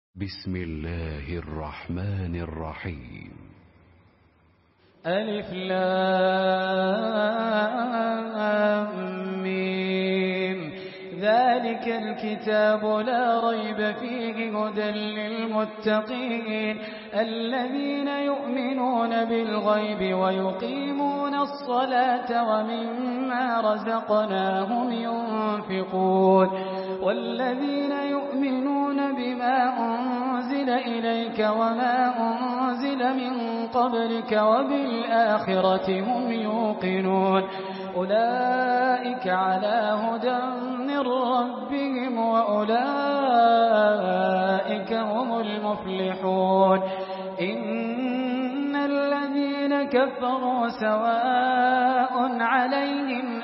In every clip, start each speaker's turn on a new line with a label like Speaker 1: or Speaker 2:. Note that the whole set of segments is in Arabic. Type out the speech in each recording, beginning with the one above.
Speaker 1: بسم الله الرحمن الرحيم.
Speaker 2: ألف لام ميم. ذلك الكتاب لا ريب فيه هدى للمتقين الذين يؤمنون بالغيب ويقيمون الصلاة ومما رزقناهم ينفقون والذين يؤمنون بما أنزل إليك وما أنزل من قبلك وبالآخرة هم يوقنون أولئك على هدى من ربهم وأولئك هم المفلحون. إن الذين كفروا سواء عليهم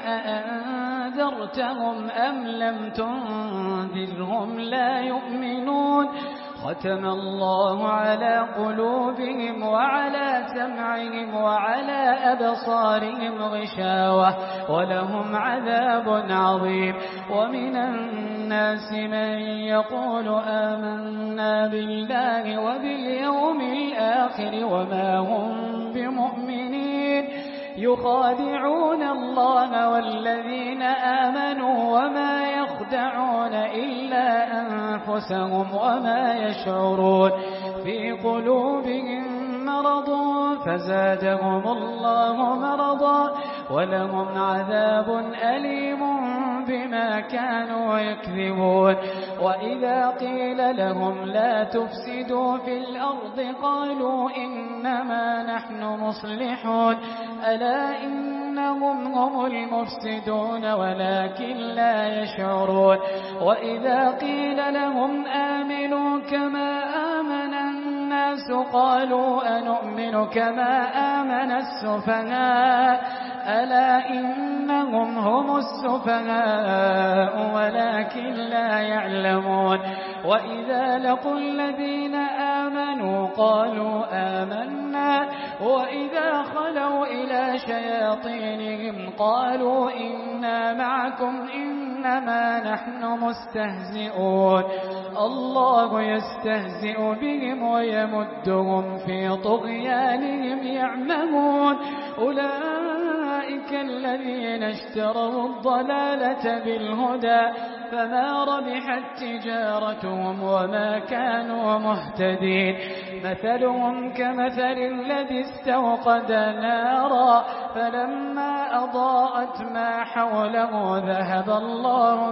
Speaker 2: أأنذرتهم أم لم تنذرهم لا يؤمنون. ختم الله على قلوبهم وعلى سمعهم وعلى أبصارهم غشاوة ولهم عذاب عظيم. ومن الناس من يقول آمنا بالله وباليوم الآخر وما هم بمؤمنين يخادعون الله والذين آمنوا وما يخدعون إلا أنفسهم وما يشعرون. في قلوبهم مرض فزادهم الله مرضا ولهم عذاب أليم بما كانوا يكذبون. وإذا قيل لهم لا تفسدوا في الأرض قالوا إنما نحن مصلحون ألا إنهم هم المفسدون ولكن لا يشعرون. وإذا قيل لهم آمنوا كما آمن الناس قالوا أنؤمن كما آمن السفهاء ألا إنهم هم السفهاء ولكن لا يعلمون. وإذا لقوا الذين آمنوا قالوا آمنا وإذا خلوا إلى شياطينهم قالوا إنا معكم إنما نحن مستهزئون. الله يستهزئ بهم ويمدهم في طغيانهم يعمهون. أولئك الذين اشتروا الضلالة بالهدى فما ربحت تجارتهم وما كانوا مهتدين. مثلهم كمثل الذي استوقد نارا فلما أضاءت ما حوله ذهب الله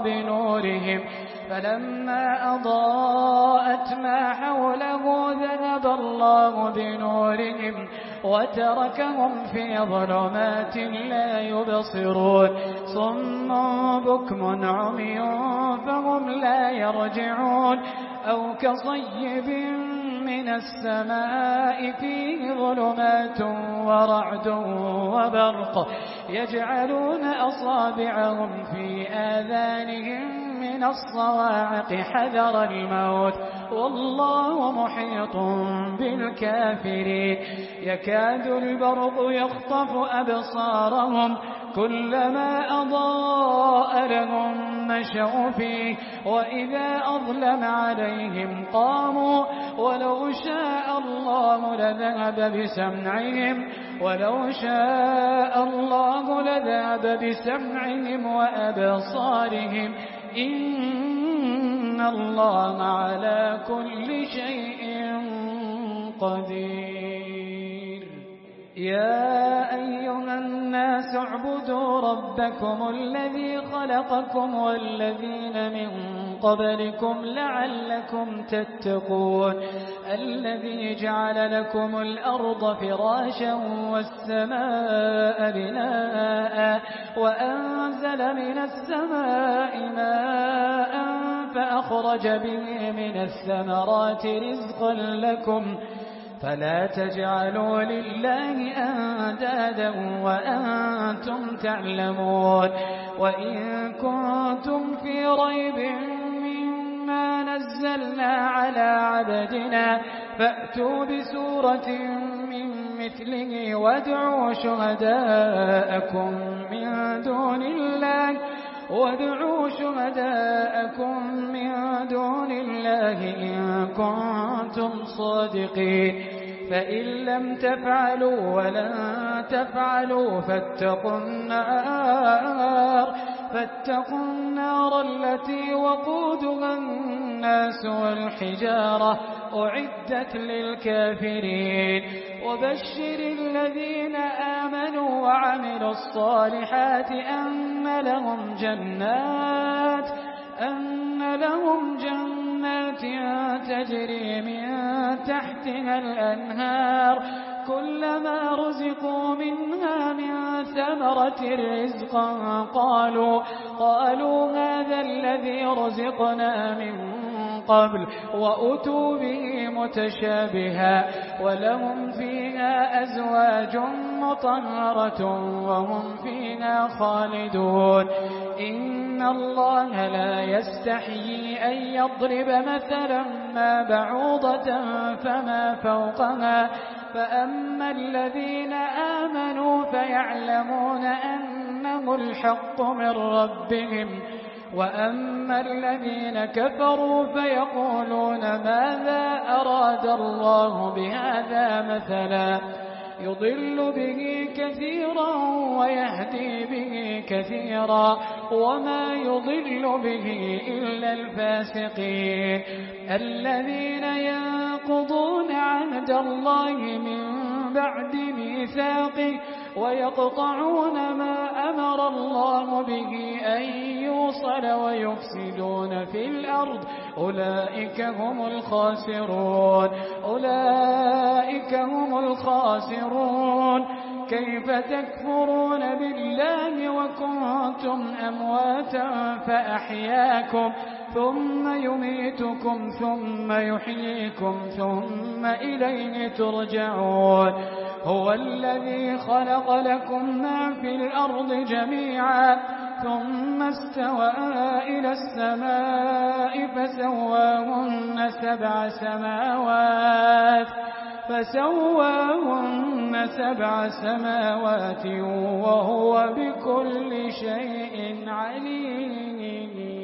Speaker 2: بنورهم وتركهم في ظلمات لا يبصرون. صم بكم عمي فهم لا يرجعون. أو كصيب من السماء فيه ظلمات ورعد وبرق يجعلون أصابعهم في آذانهم من الصواعق حذر الموت والله محيط بالكافرين. يكاد البرق يخطف أبصارهم كلما أضاء لهم مشوا فيه وإذا أظلم عليهم قاموا ولو شاء الله لذهب بسمعهم وأبصارهم إن الله على كل شيء قدير. يا أيها الناس اعبدوا ربكم الذي خلقكم والذين من قبلكم لعلكم تتقون. الذي جعل لكم الأرض فراشا والسماء بناء وأنزل من السماء ماء فأخرج به من الثمرات رزقا لكم فلا تجعلوا لله أندادا وأنتم تعلمون. وإن كنتم في ريب مما نزلنا على عبدنا فأتوا بسورة من مثله وادعوا شهداءكم من دون الله وادعوا شهداءكم من دون الله إن كنتم صادقين فإن لم تفعلوا ولن تفعلوا فاتقوا النار التي وقودها الناس والحجارة أعدت للكافرين وبشر الذين آمنوا وعملوا الصالحات أن لهم جنات تجري من تحتها الأنهار كلما رزقوا منها من ثمرة رزقا قالوا هذا الذي رزقنا من قبل وأتوا به متشابها ولهم فيها أزواج مطهرة وهم فيها خالدون إن الله لا يستحيي أن يضرب مثلا ما بعوضة فما فوقها فأما الذين آمنوا فيعلمون أنه الحق من ربهم وأما الذين كفروا فيقولون ماذا أراد الله بهذا مثلا يضل به كثيرا ويهدي به كثيرا وما يضل به إلا الفاسقين الذين ينقضون عهد الله من بعد ميثاقه ويقطعون ما أمر الله به أن يوصل ويفسدون في الأرض أولئك هم الخاسرون كيف تكفرون بالله وكنتم أمواتا فأحياكم ثم يميتكم ثم يحييكم ثم إليه ترجعون هو الذي خلق لكم ما في الأرض جميعا ثم استوى إلى السماء فسواهن سبع سماوات وهو بكل شيء عليم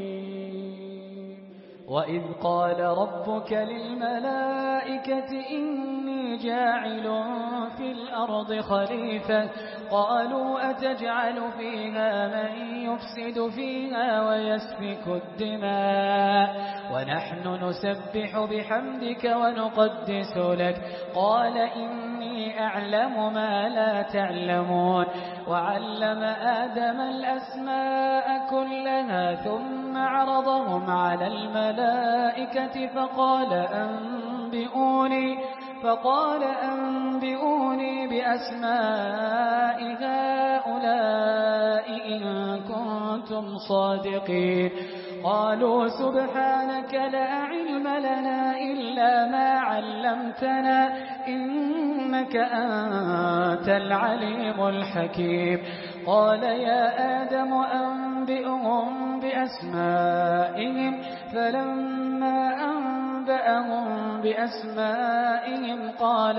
Speaker 2: وإذ قال ربك للملائكة إني جاعل في الأرض خليفة قالوا أتجعل فيها من يفسد فيها ويسفك الدماء ونحن نسبح بحمدك ونقدس لك قال إني أعلم ما لا تعلمون وعلم آدم الأسماء كلها ثم عرضهم على الملائكة فقال أنبئوني بأسماء هؤلاء إن كنتم صادقين قالوا سبحانك لا علم لنا إلا ما علمتنا إنك أنت العليم الحكيم قال يا آدم أنبئهم بأسمائهم فلما أنبأهم بأسمائهم قال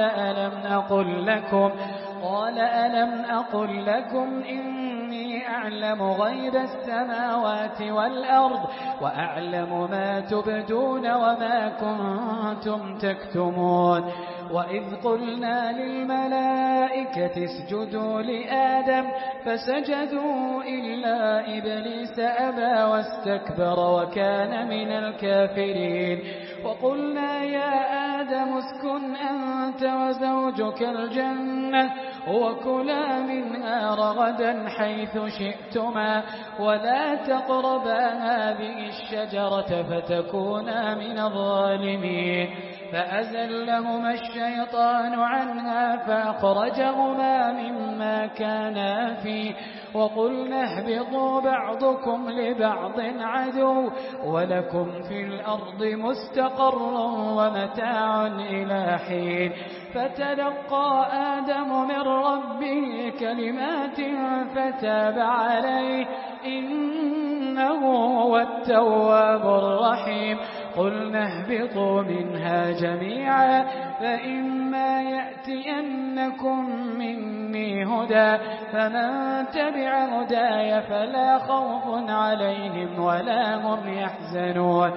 Speaker 2: ألم أقل لكم إني أعلم غيب السماوات والأرض وأعلم ما تبدون وما كنتم تكتمون وإذ قلنا للملائكة اسجدوا لآدم فسجدوا إلا إبليس أبى واستكبر وكان من الكافرين وقلنا يا آدم اسكن أنت وزوجك الجنة وكلا منها رغدا حيث شئتما ولا تقربا هذه الشجرة فتكونا من الظالمين فأزلهما الشيطان عنها فأخرجهما مما كانا فيه وقلنا اهبطوا بعضكم لبعض عدو ولكم في الأرض مستقر ومتاع إلى حين فتلقى آدم من ربه كلمات فتاب عليه إنه هو التواب الرحيم قلنا اهبطوا منها جميعا فإما يأتينكم مني هدى فمن تبع هداي فلا خوف عليهم ولا هم يحزنون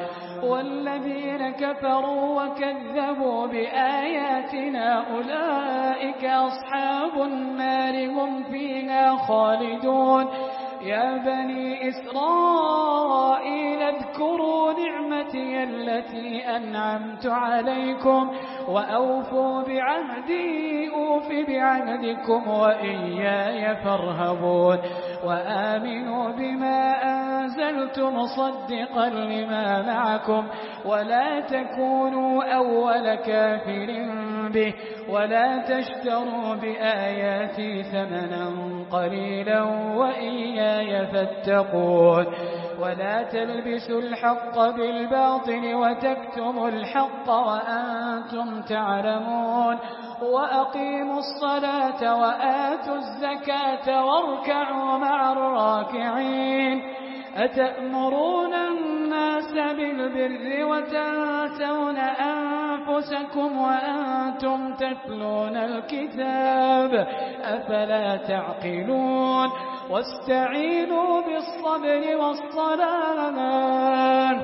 Speaker 2: والذين كفروا وكذبوا بآياتنا أولئك أصحاب النار هم فيها خالدون يا بني إسرائيل اذكروا نعمتي التي أنعمت عليكم وأوفوا بعهدي أوف بعهدكم وإياي فارهبون وآمنوا بما أنزلت مصدقا لما معكم ولا تكونوا أول كافر به ولا تشتروا بآياتي ثمنا قليلا وإياي فاتقون ولا تلبسوا الحق بالباطل وتكتموا الحق وأنتم تعلمون وأقيموا الصلاة وآتوا الزكاة واركعوا مع الراكعين أتأمرون الناس بالبر وتنسون أنفسكم وأنتم تتلون الكتاب أفلا تعقلون واستعينوا بالصبر والصلاة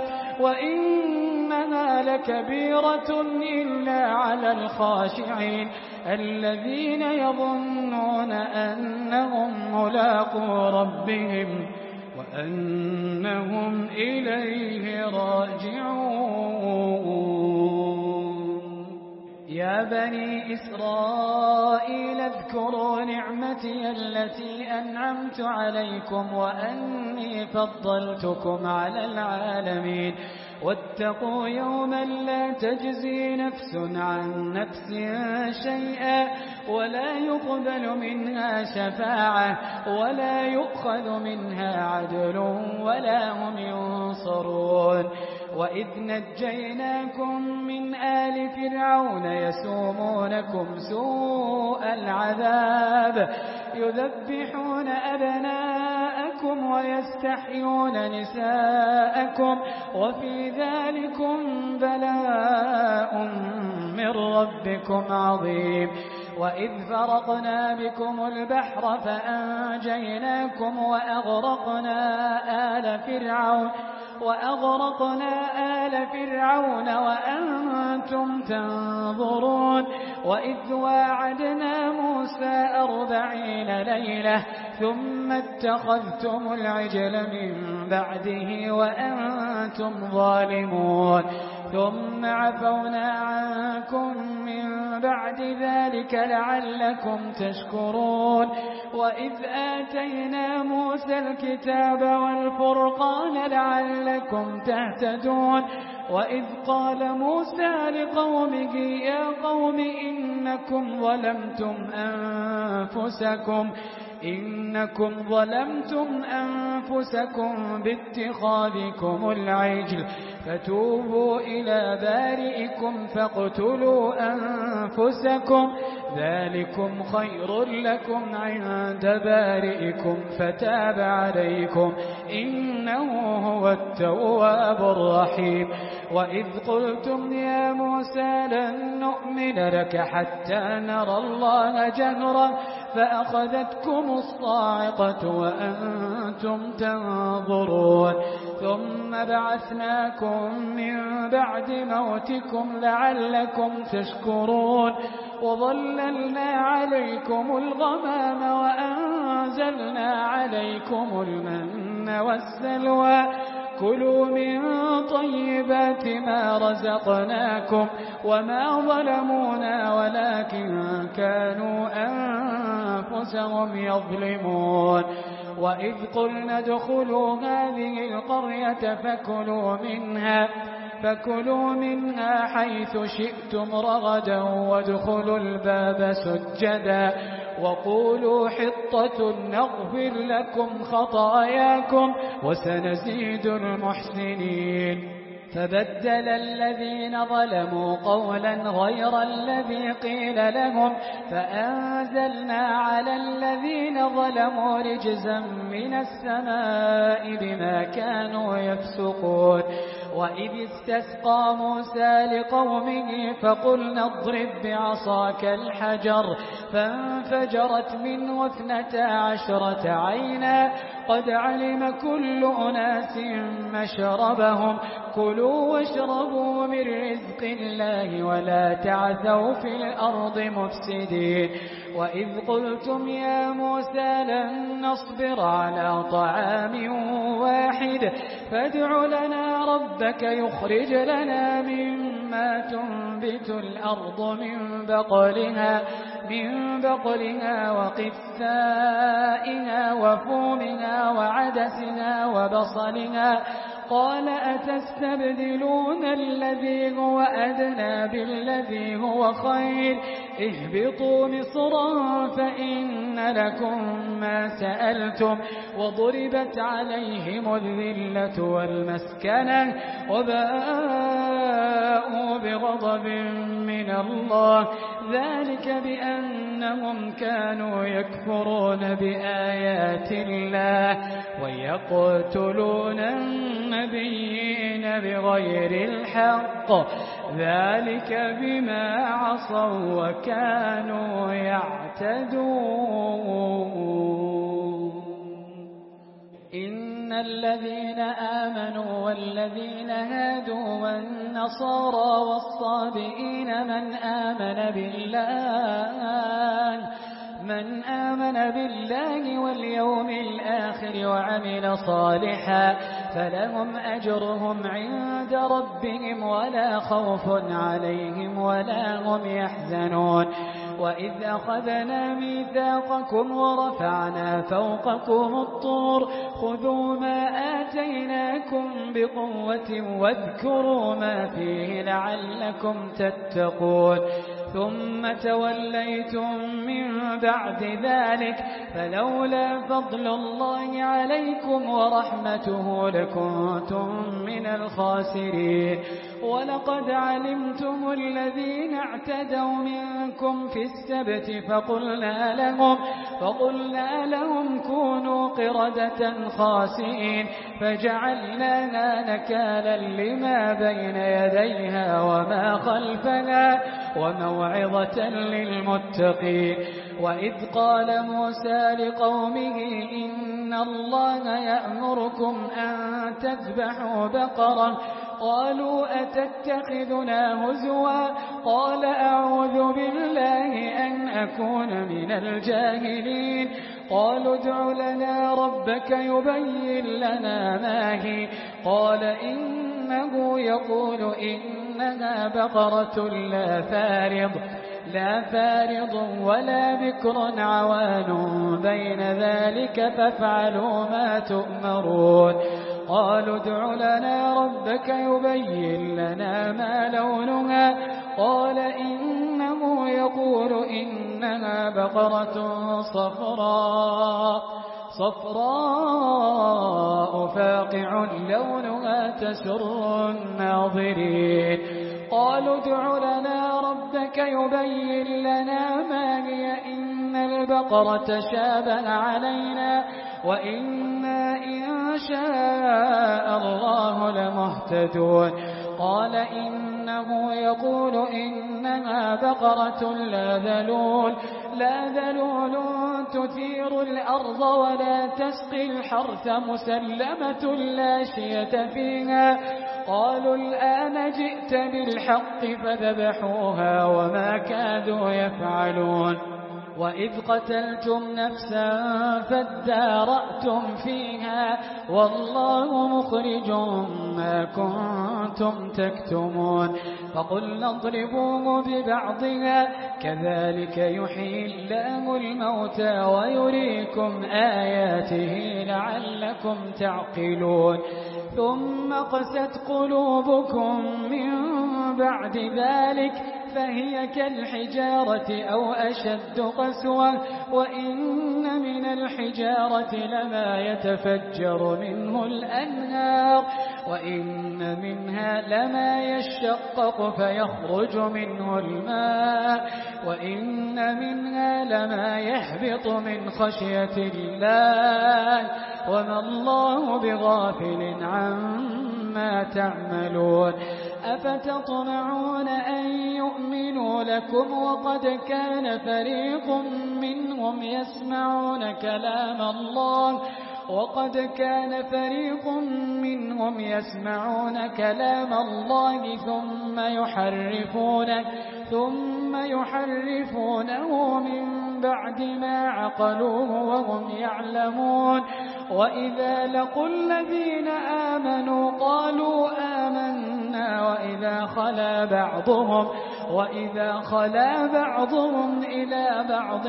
Speaker 2: وإنها لكبيرة إلا على الخاشعين الذين يظنون أنهم ملاقو ربهم وأنهم إليه راجعون يا بني إسرائيل اذكروا نعمتي التي أنعمت عليكم وأني فضلتكم على العالمين واتقوا يوما لا تجزي نفس عن نفس شيئا ولا يقبل منها شفاعة ولا يؤخذ منها عدل ولا هم ينصرون وإذ نجيناكم من آل فرعون يسومونكم سوء العذاب يذبحون أبناءكم ويستحيون نساءكم وفي ذلكم بلاء من ربكم عظيم وإذ فرقنا بكم البحر فأنجيناكم وأغرقنا آل فرعون وأنتم تنظرون وإذ واعدنا موسى 40 ليلة ثم اتخذتم العجل من بعده وأنتم ظالمون ثم عفونا عنكم من بعد ذلك لعلكم تشكرون وإذ آتينا موسى الكتاب والفرقان لعلكم تهتدون وإذ قال موسى لقومه يا قوم إنكم ظلمتم أنفسكم باتخاذكم العجل فتوبوا إلى بارئكم فاقتلوا أنفسكم ذلكم خير لكم عند بارئكم فتاب عليكم إنه هو التواب الرحيم وإذ قلتم يا موسى لن نؤمن لك حتى نرى الله جهرا فأخذتكم الصاعقة وأنتم تنظرون ثم بعثناكم من بعد موتكم لعلكم تشكرون وظللنا عليكم الغمام وأنزلنا عليكم المن والسلوى كلوا من طيبات ما رزقناكم وما ظلمونا ولكن كانوا أنفسهم يظلمون وإذ قلنا ادخلوا هذه القرية فكلوا منها حيث شئتم رغدا وادخلوا الباب سجدا وقولوا حطة نغفر لكم خطاياكم وسنزيد المحسنين فبدل الذين ظلموا قولا غير الذي قيل لهم فأنزلنا على الذين ظلموا رجزا من السماء بما كانوا يفسقون وإذ استسقى موسى لقومه فقلنا اضرب بعصاك الحجر فانفجرت منه 12 عينا قد علم كل أناس مشربهم كلوا واشربوا من رزق الله ولا تعثوا في الأرض مفسدين وإذ قلتم يا موسى لن نصبر على طعام واحد فادع لنا ربك يخرج لنا مما تنبت الأرض من بقلها وقثائها وفومها وعدسها وبصلها قال أتستبدلون الذي هو أدنى بالذي هو خير اهبطوا مصرا فإن لكم ما سألتم وضربت عليهم الذلة والمسكنة وباءوا بغضب من الله ذلك بأنهم كانوا يكفرون بآيات الله ويقتلون النبيين بغير الحق ذلك بما عصوا وكانوا يعتدون إن الذين آمنوا والذين هادوا والنصارى والصابئين من آمن بالله واليوم الآخر وعمل صالحا فلهم أجرهم عند ربهم ولا خوف عليهم ولا هم يحزنون وإذ أخذنا ميثاقكم ورفعنا فوقكم الطور خذوا ما آتيناكم بقوة واذكروا ما فيه لعلكم تتقون ثم توليتم من بعد ذلك فلولا فضل الله عليكم ورحمته لكنتم من الخاسرين ولقد علمتم الذين اعتدوا منكم في السبت فقلنا لهم كونوا قردة خاسئين فجعلناها نكالا لما بين يديها وما خلفها وموعظة للمتقين وإذ قال موسى لقومه إن الله يأمركم أن تذبحوا بقرة قالوا أتتخذنا هزوا قال أعوذ بالله أن أكون من الجاهلين قالوا ادع لنا ربك يبين لنا ما هي قال إنه يقول إنها بقرة لا فارض ولا بكر عوان بين ذلك فافعلوا ما تؤمرون قالوا ادع لنا ربك يبين لنا ما لونها قال إنه يقول إنها بقرة صفراء فاقع لونها تسر الناظرين قالوا ادع لنا ربك يبين لنا ما هي إن البقرة شابه علينا وإنا إن شاء الله لمهتدون قال إنه يقول إنها بقرة لا ذلول تثير الأرض ولا تسقي الحرث مسلمة لا شية فيها قالوا الآن جئت بالحق فذبحوها وما كادوا يفعلون وإذ قتلتم نفسا فادارأتم فيها والله مخرج ما كنتم تكتمون فقلنا اضربوه ببعضها كذلك يحيي الله الموتى ويريكم آياته لعلكم تعقلون ثم قست قلوبكم من بعد ذلك فهي كالحجارة أو أشد قسوة وإن من الحجارة لما يتفجر منه الأنهار وإن منها لما يشقق فيخرج منه الماء وإن منها لما يهبط من خشية الله وما الله بغافل عما مما تعملون أفتطمعون أن يؤمنوا لكم وقد كان فريق منهم يسمعون كلام الله ثم يحرفونه من بعد ما عقلوه وهم يعلمون وإذا لقوا الذين آمنوا قالوا آمنا وإذا خلا بعضهم إلى بعض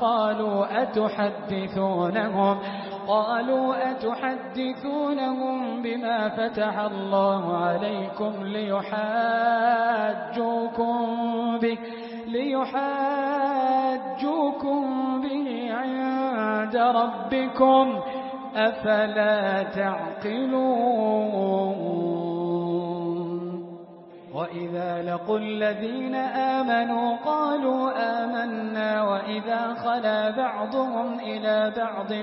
Speaker 2: قالوا أتحدثونهم بما فتح الله عليكم ليحاجوكم به عند ربكم أفلا تعقلون وإذا لقوا الذين آمنوا قالوا آمنا وإذا خلا بعضهم إلى بعض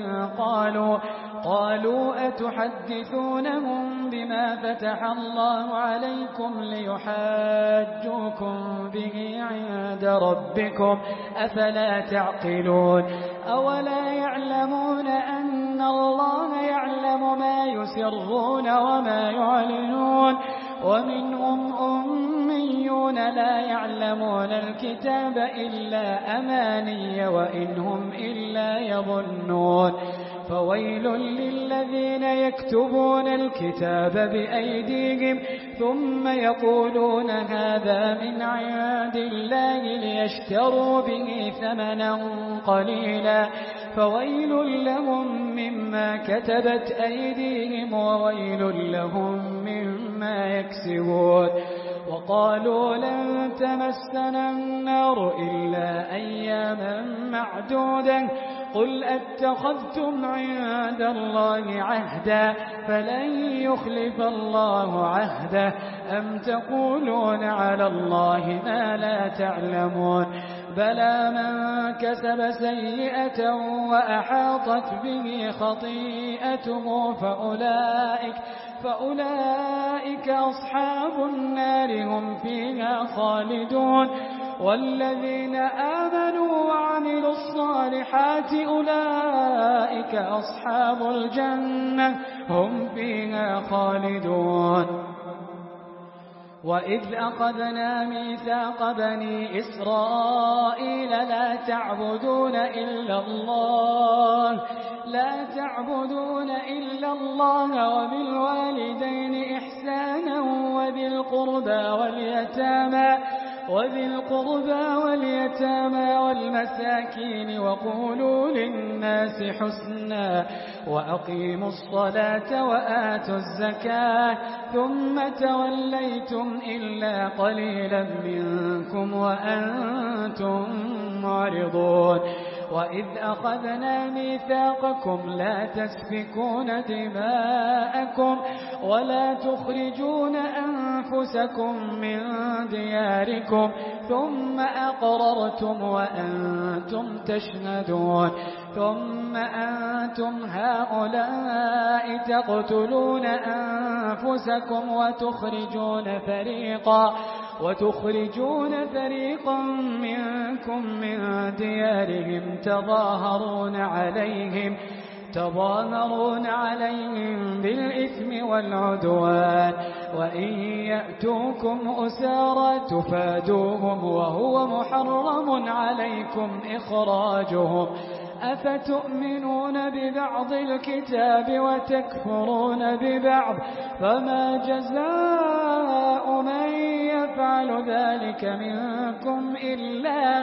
Speaker 2: قالوا أتحدثونهم بما فتح الله عليكم ليحاجوكم به عند ربكم أفلا تعقلون أولا يعلمون أن الله يعلم ما يسرون وما يعلنون ومنهم أميون لا يعلمون الكتاب إلا أماني وإن هم إلا يظنون فويل للذين يكتبون الكتاب بأيديهم ثم يقولون هذا من عند الله ليشتروا به ثمنا قليلا فويل لهم مما كتبت أيديهم وويل لهم مما يكسبون وقالوا لن تمسنا النار إلا أياما معدودة قل أتخذتم عند الله عهدا فلن يخلف الله عهده أم تقولون على الله ما لا تعلمون بلى من كسب سيئة وأحاطت به خطيئته فأولئك أصحاب النار هم فيها خالدون والذين آمنوا وعملوا الصالحات أولئك أصحاب الجنة هم فيها خالدون وإذ أخذنا ميثاق بني إسرائيل لا تعبدون إلا الله وبالوالدين إحسانا وذي القربى واليتامى والمساكين وقولوا للناس حسنا وأقيموا الصلاة وآتوا الزكاة ثم توليتم إلا قليلا منكم وأنتم معرضون وإذ أخذنا ميثاقكم لا تسفكون دماءكم ولا تخرجون أنفسكم من دياركم ثم أقررتم وأنتم تشهدون ثم أنتم هؤلاء تقتلون أنفسكم وتخرجون فريقا منكم من ديارهم تظاهرون عليهم بالإثم والعدوان وإن يأتوكم أسارى تفادوهم وهو محرم عليكم إخراجهم أفتؤمنون ببعض الكتاب وتكفرون ببعض فما جزاء من يفعل ذلك منكم إلا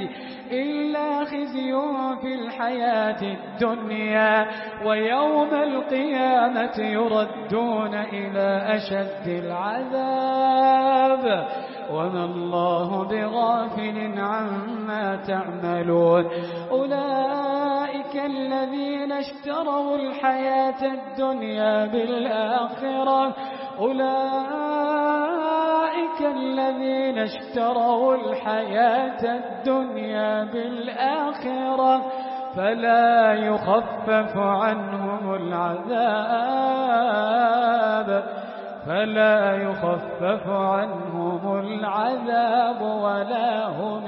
Speaker 2: خزي في الحياة الدنيا ويوم القيامة يردون إلى أشد العذاب وما الله بغافل عما تعملون أولئك الذين اشتروا الحياة الدنيا بالآخرة فلا يخفف عنهم العذاب فلا يخفف عنهم العذاب ولا هم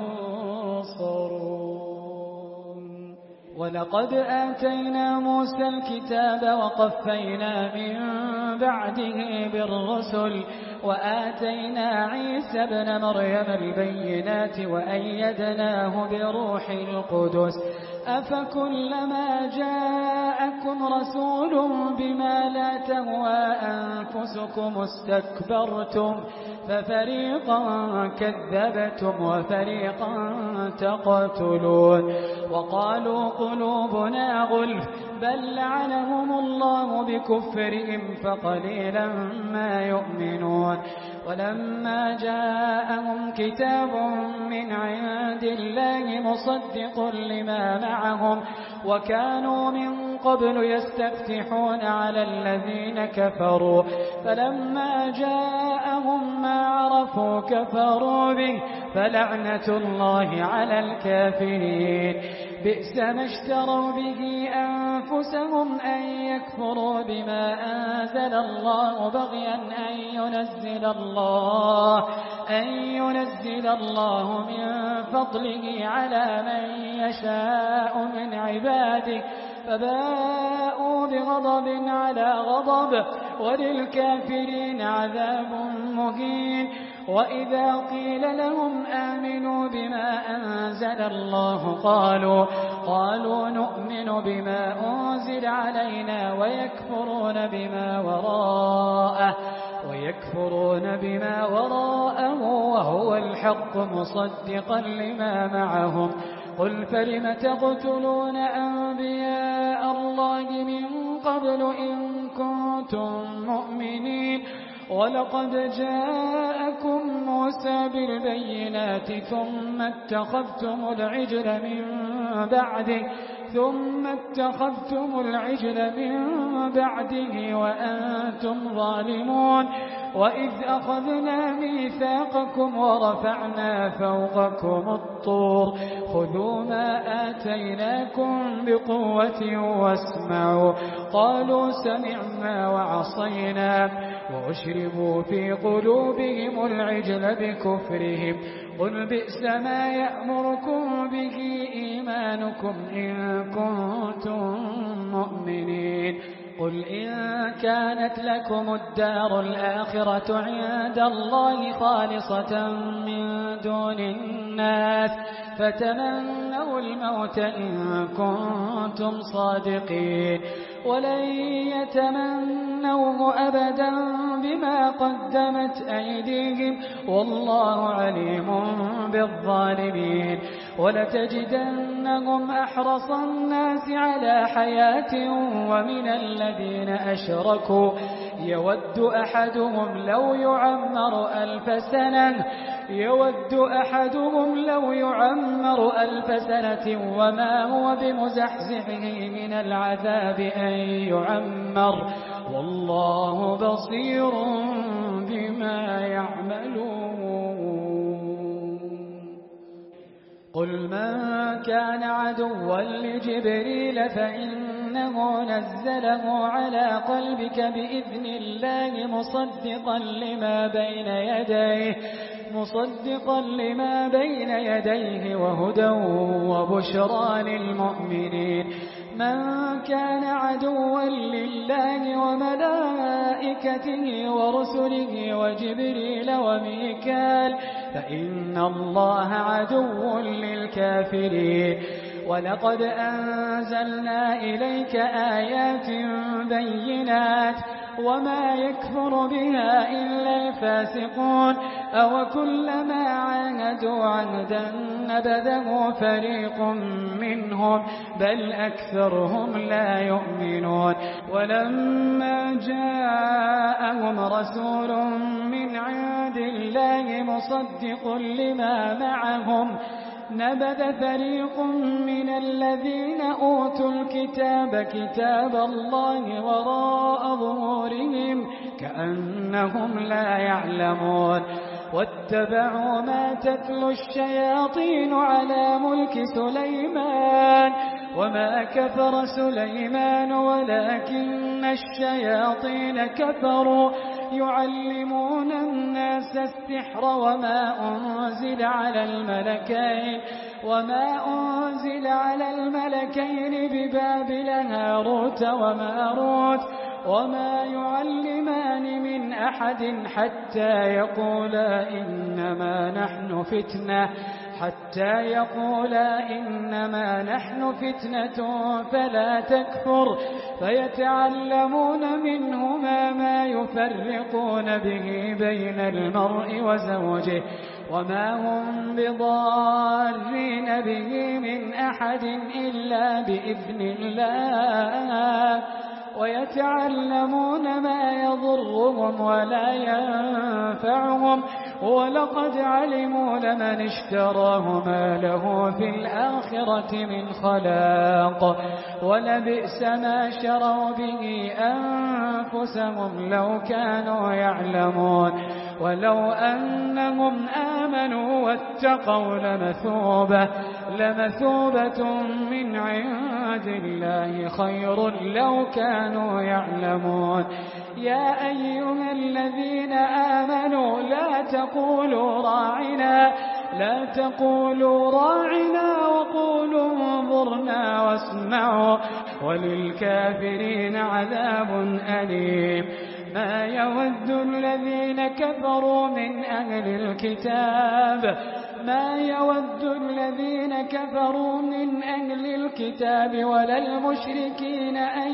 Speaker 2: ينصرون. ولقد آتينا موسى الكتاب وقفينا من بعده بالرسل وآتينا عيسى ابن مريم البينات وأيدناه بروح القدس أفكلما جاءكم رسول بما لا تهوى أنفسكم استكبرتم ففريقا كذبتم وفريقا تقتلون وقالوا قلوبنا غلف بل لعنهم الله بكفرهم فقليلا ما يؤمنون. ولما جاءهم كتاب من عند الله مصدق لما معهم وكانوا من قبل يستفتحون على الذين كفروا فلما جاءهم ما عرفوا كفروا به فلعنة الله على الكافرين. بئس ما اشتروا به أنفسهم أن يكفروا بما أنزل الله بغيا أن ينزل الله من فضله على من يشاء من عباده فباءوا بغضب على غضب وللكافرين عذاب مهين. وإذا قيل لهم آمنوا بما أنزل الله قالوا نؤمن بما أنزل علينا ويكفرون بما وراءه وهو الحق مصدقا لما معهم. قل فلم تقتلون أنبياء الله من قبل إن كنتم مؤمنين ولقد جاءكم موسى بالبينات ثم اتخذتم العجل من بعده وأنتم ظالمون. وإذ أخذنا ميثاقكم ورفعنا فوقكم الطور خذوا ما آتيناكم بقوة واسمعوا قالوا سمعنا وعصينا وأشربوا في قلوبهم العجل بكفرهم. قل بئس ما يأمركم به إيمانكم إن كنتم مؤمنين. قل إن كانت لكم الدار الآخرة عند الله خالصة من دون الناس فتمنوا الموت إن كنتم صادقين ولن يتمنوه أبدا بما قدمت أيديهم والله عليم بالظالمين. ولتجدنهم أحرص الناس على حياة ومن الذين أشركوا يود أحدهم لو يعمر ألف سنة وما هو بمزحزحه من العذاب أن يعمر والله بصير بما يعملون. قل من كان عدوا لجبريل فإنه نزله على قلبك بإذن الله مصدقا لما بين يديه وهدى وبشرى للمؤمنين. من كان عدوا لله وملائكته ورسله وجبريل وميكال فإن الله عدو للكافرين. ولقد أنزلنا إليك آيات بينات وما يكفر بها إلا الفاسقون أو كلما عاهدوا عهدا نبذه فريق منهم بل أكثرهم لا يؤمنون. ولما جاءهم رسول من عند الله مصدق لما معهم نبذ فريق من الذين أوتوا الكتاب كتاب الله وراء ظهورهم كأنهم لا يعلمون. واتبعوا ما تتلو الشياطين على ملك سليمان وما كفر سليمان ولكن الشياطين كفروا يعلمون الناس السحر وما أنزل على الملكين ببابل هاروت وماروت وما يعلمان من أحد حتى يقولا إنما نحن فتنة فلا تكفر فيتعلمون منهما ما يفرقون به بين المرء وزوجه وما هم بضارين به من أحد إلا بإذن الله ويتعلمون ما يضرهم ولا ينفعهم ولقد علموا لمن اشتراه ما له في الآخرة من خلاق ولبئس ما شروا به أنفسهم لو كانوا يعلمون ولو أنهم آمنوا واتقوا لمثوبة من عند الله خير لو كانوا يعلمون يا أيها الذين آمنوا لا تقولوا راعنا وقولوا انظرنا واسمعوا وللكافرين عذاب أليم ما يود الذين كفروا من أهل الكتاب ولا المشركين أن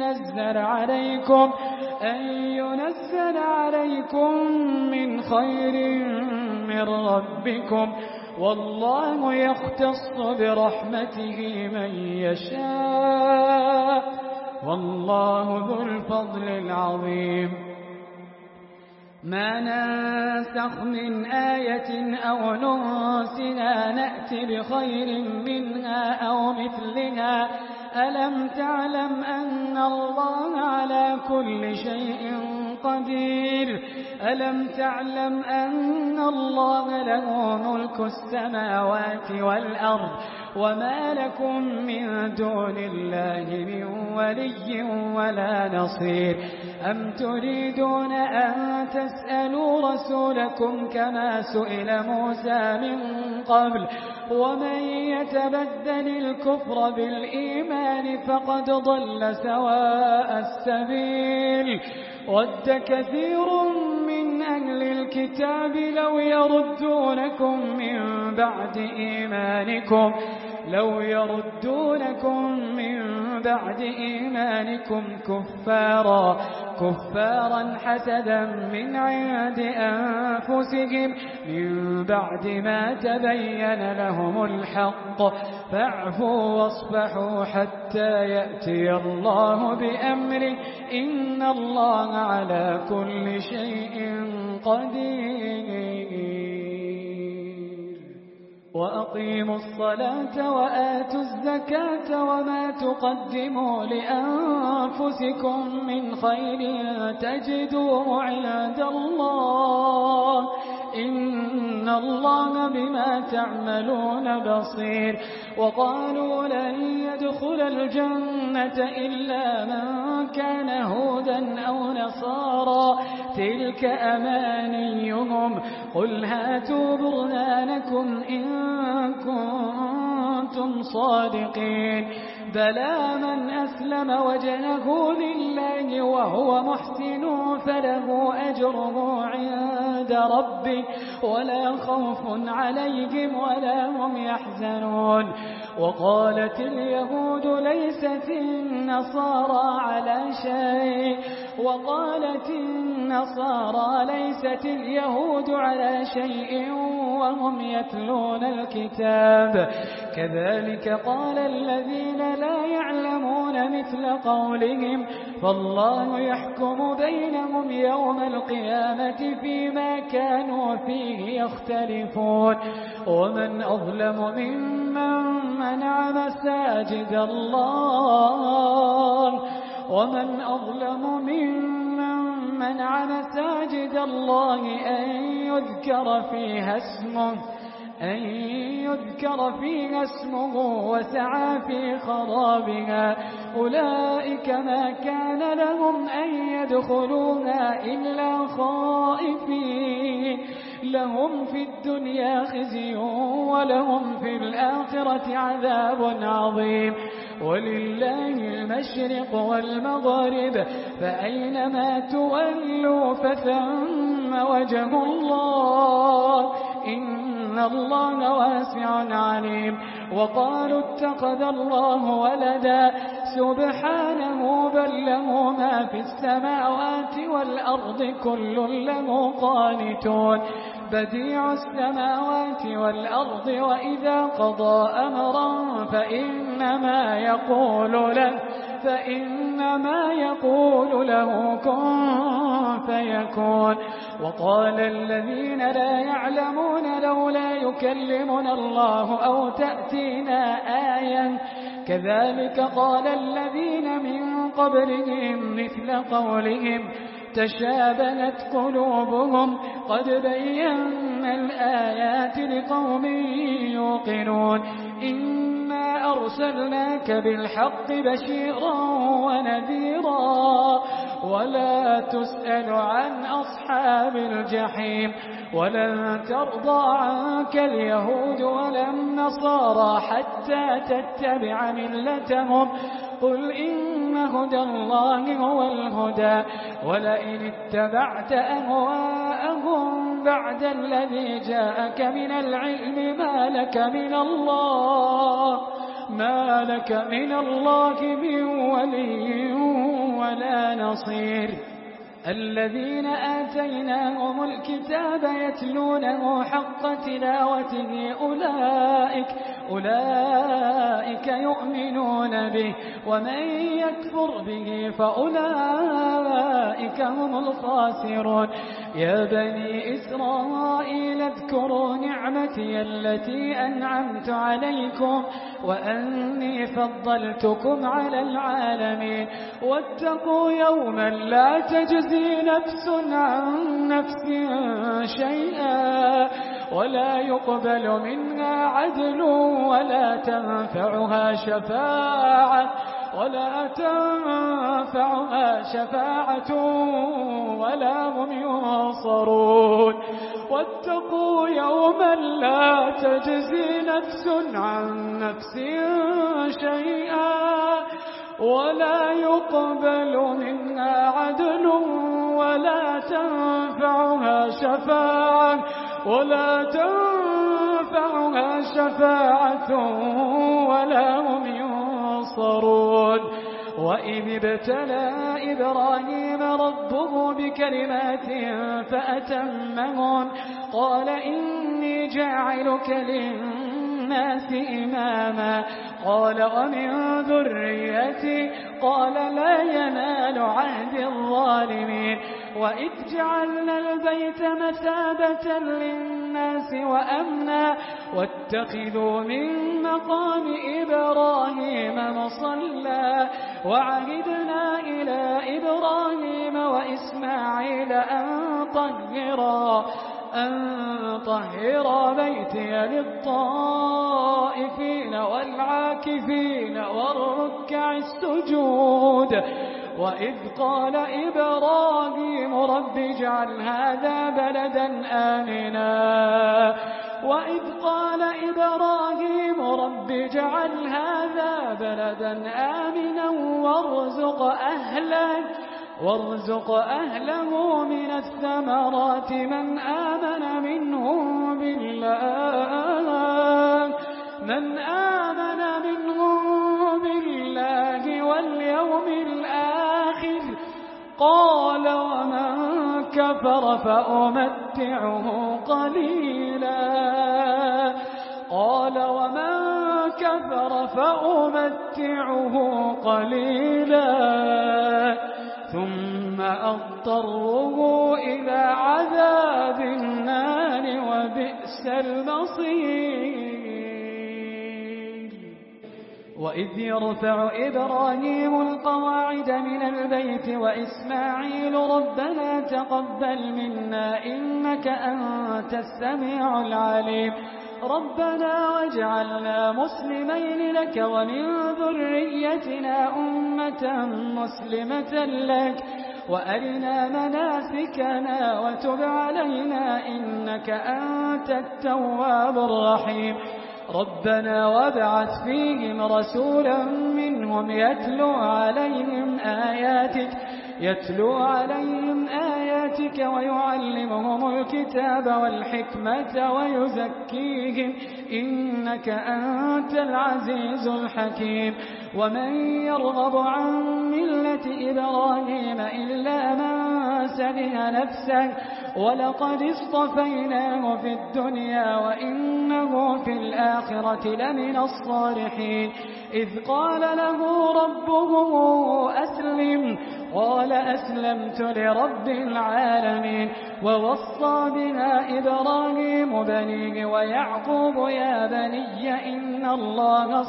Speaker 2: ينزل عليكم من خير من ربكم والله يختص برحمته من يشاء والله ذو الفضل العظيم ما ننسخ من آية أو ننسها نأتي بخير منها أو مثلها ألم تعلم أن الله على كل شيء قدير ألم تعلم أن الله له ملك السماوات والأرض وما لكم من دون الله من ولي ولا نصير أم تريدون أن تسألوا رسولكم كما سئل موسى من قبل ومن يتبدل الكفر بالإيمان فقد ضل سواء السبيل ود كثير من أهل الكتاب لو يردونكم من بعد إيمانكم كفارا حسدا من عند أنفسهم من بعد ما تبين لهم الحق فاعفوا واصفحوا حتى يأتي الله بأمره إن الله على كل شيء قدير وأقيموا الصلاة وآتوا الزكاة وما تقدموا لأنفسكم من خير تجدوه عند الله إن الله بما تعملون بصير وقالوا لن يدخل الجنة إلا من كان هودا أو نصارى تلك أمانيهم قل هاتوا برهانكم إن كنتم صادقين بلى من أسلم وجهه لله وهو محسن فله أجره عند ربه ولا خوف عليهم ولا هم يحزنون وقالت اليهود ليست النصارى على شيء وقالت النصارى ليست اليهود على شيء وهم يتلون الكتاب كذلك قال الذين لا يعلمون مثل قولهم فالله يحكم بينهم يوم القيامة فيما كانوا فيه يختلفون ومن أظلم ممن منع مساجد الله أن أن يذكر فيها اسمه وسعى في خرابها. أولئك ما كان لهم أن يدخلوها إلا خائفين، لهم في الدنيا خزي ولهم في الآخرة عذاب عظيم. ولله المشرق والمغرب، فأينما تولوا فثم وجه الله، إن الله واسع عليم. وقالوا اتخذ الله ولدا، سبحانه بل له ما في السماوات والأرض كل له قانتون. بديع السماوات والأرض، وإذا قضى أمرا فإنما يقول له كن فيكون. وقال الذين لا يعلمون لولا يكلمنا الله أو تأتينا آية، كذلك قال الذين من قبلهم مثل قولهم تشابهت قلوبهم، قد بينا الآيات لقوم يوقنون. إنا أرسلناك بالحق بشيرا ونذيرا، ولا تسأل عن أصحاب الجحيم. ولن ترضى عنك اليهود ولا النصارى حتى تتبع ملتهم، قل إن هدى الله هو الهدى، ولئن اتبعت أهواءهم بعد الذي جاءك من العلم ما لك من الله من ولي ولا نصير. الذين آتيناهم الكتاب يتلونه حق تلاوته أولئك يؤمنون به، ومن يكفر به فأولئك هم الخاسرون. يا بني إسرائيل اذكروا نعمتي التي أنعمت عليكم وأني فضلتكم على العالمين. واتقوا يوما لا تجزي نفس عن نفس شيئا ولا يقبل منها عدل ولا تنفعها شفاعة ولا هم ينصرون. واتقوا يوما لا تجزي نفس عن نفس شيئا ولا يقبل منها عدل ولا تنفعها شفاعة ولا هم ينصرون. وإذ ابتلى إبراهيم ربه بكلمات فأتمهن، قال إني جاعلك للناس إماما، قال ومن ذريتي، قال لا ينال عهد الظالمين. وإذ جعلنا البيت مثابة للناس وأمنا واتخذوا من مقام إبراهيم مصلى، وعهدنا إلى إبراهيم وإسماعيل أن طهر بيتي للطائفين والعاكفين والركع السجود. وإذ قال إبراهيم رب اجعل هذا بلدا آمنا وارزق أهله من الثمرات من آمن منهم بالله واليوم الآخر، قال ومن كفر فأمتعه قليلا ثم أضطره إلى عذاب النار وبئس المصير. وإذ يرفع إبراهيم القواعد من البيت وإسماعيل ربنا تقبل منا إنك أنت السميع العليم. ربنا واجعلنا مسلمين لك ومن ذريتنا أمة مسلمة لك وأرنا مناسكنا وتب علينا إنك أنت التواب الرحيم ربنا وابعث فيهم رسولا منهم يتلو عليهم آياتك ويعلمهم الكتاب والحكمة ويزكيهم إنك أنت العزيز الحكيم ومن يرغب عن ملة إبراهيم إلا من سفه نفسه ولقد اصطفيناه في الدنيا وإنه في الآخرة لمن الصالحين إذ قال له ربه أسلم قال أسلمت لرب العالمين ووصى بها إبراهيم بنيه ويعقوب يا بني إن الله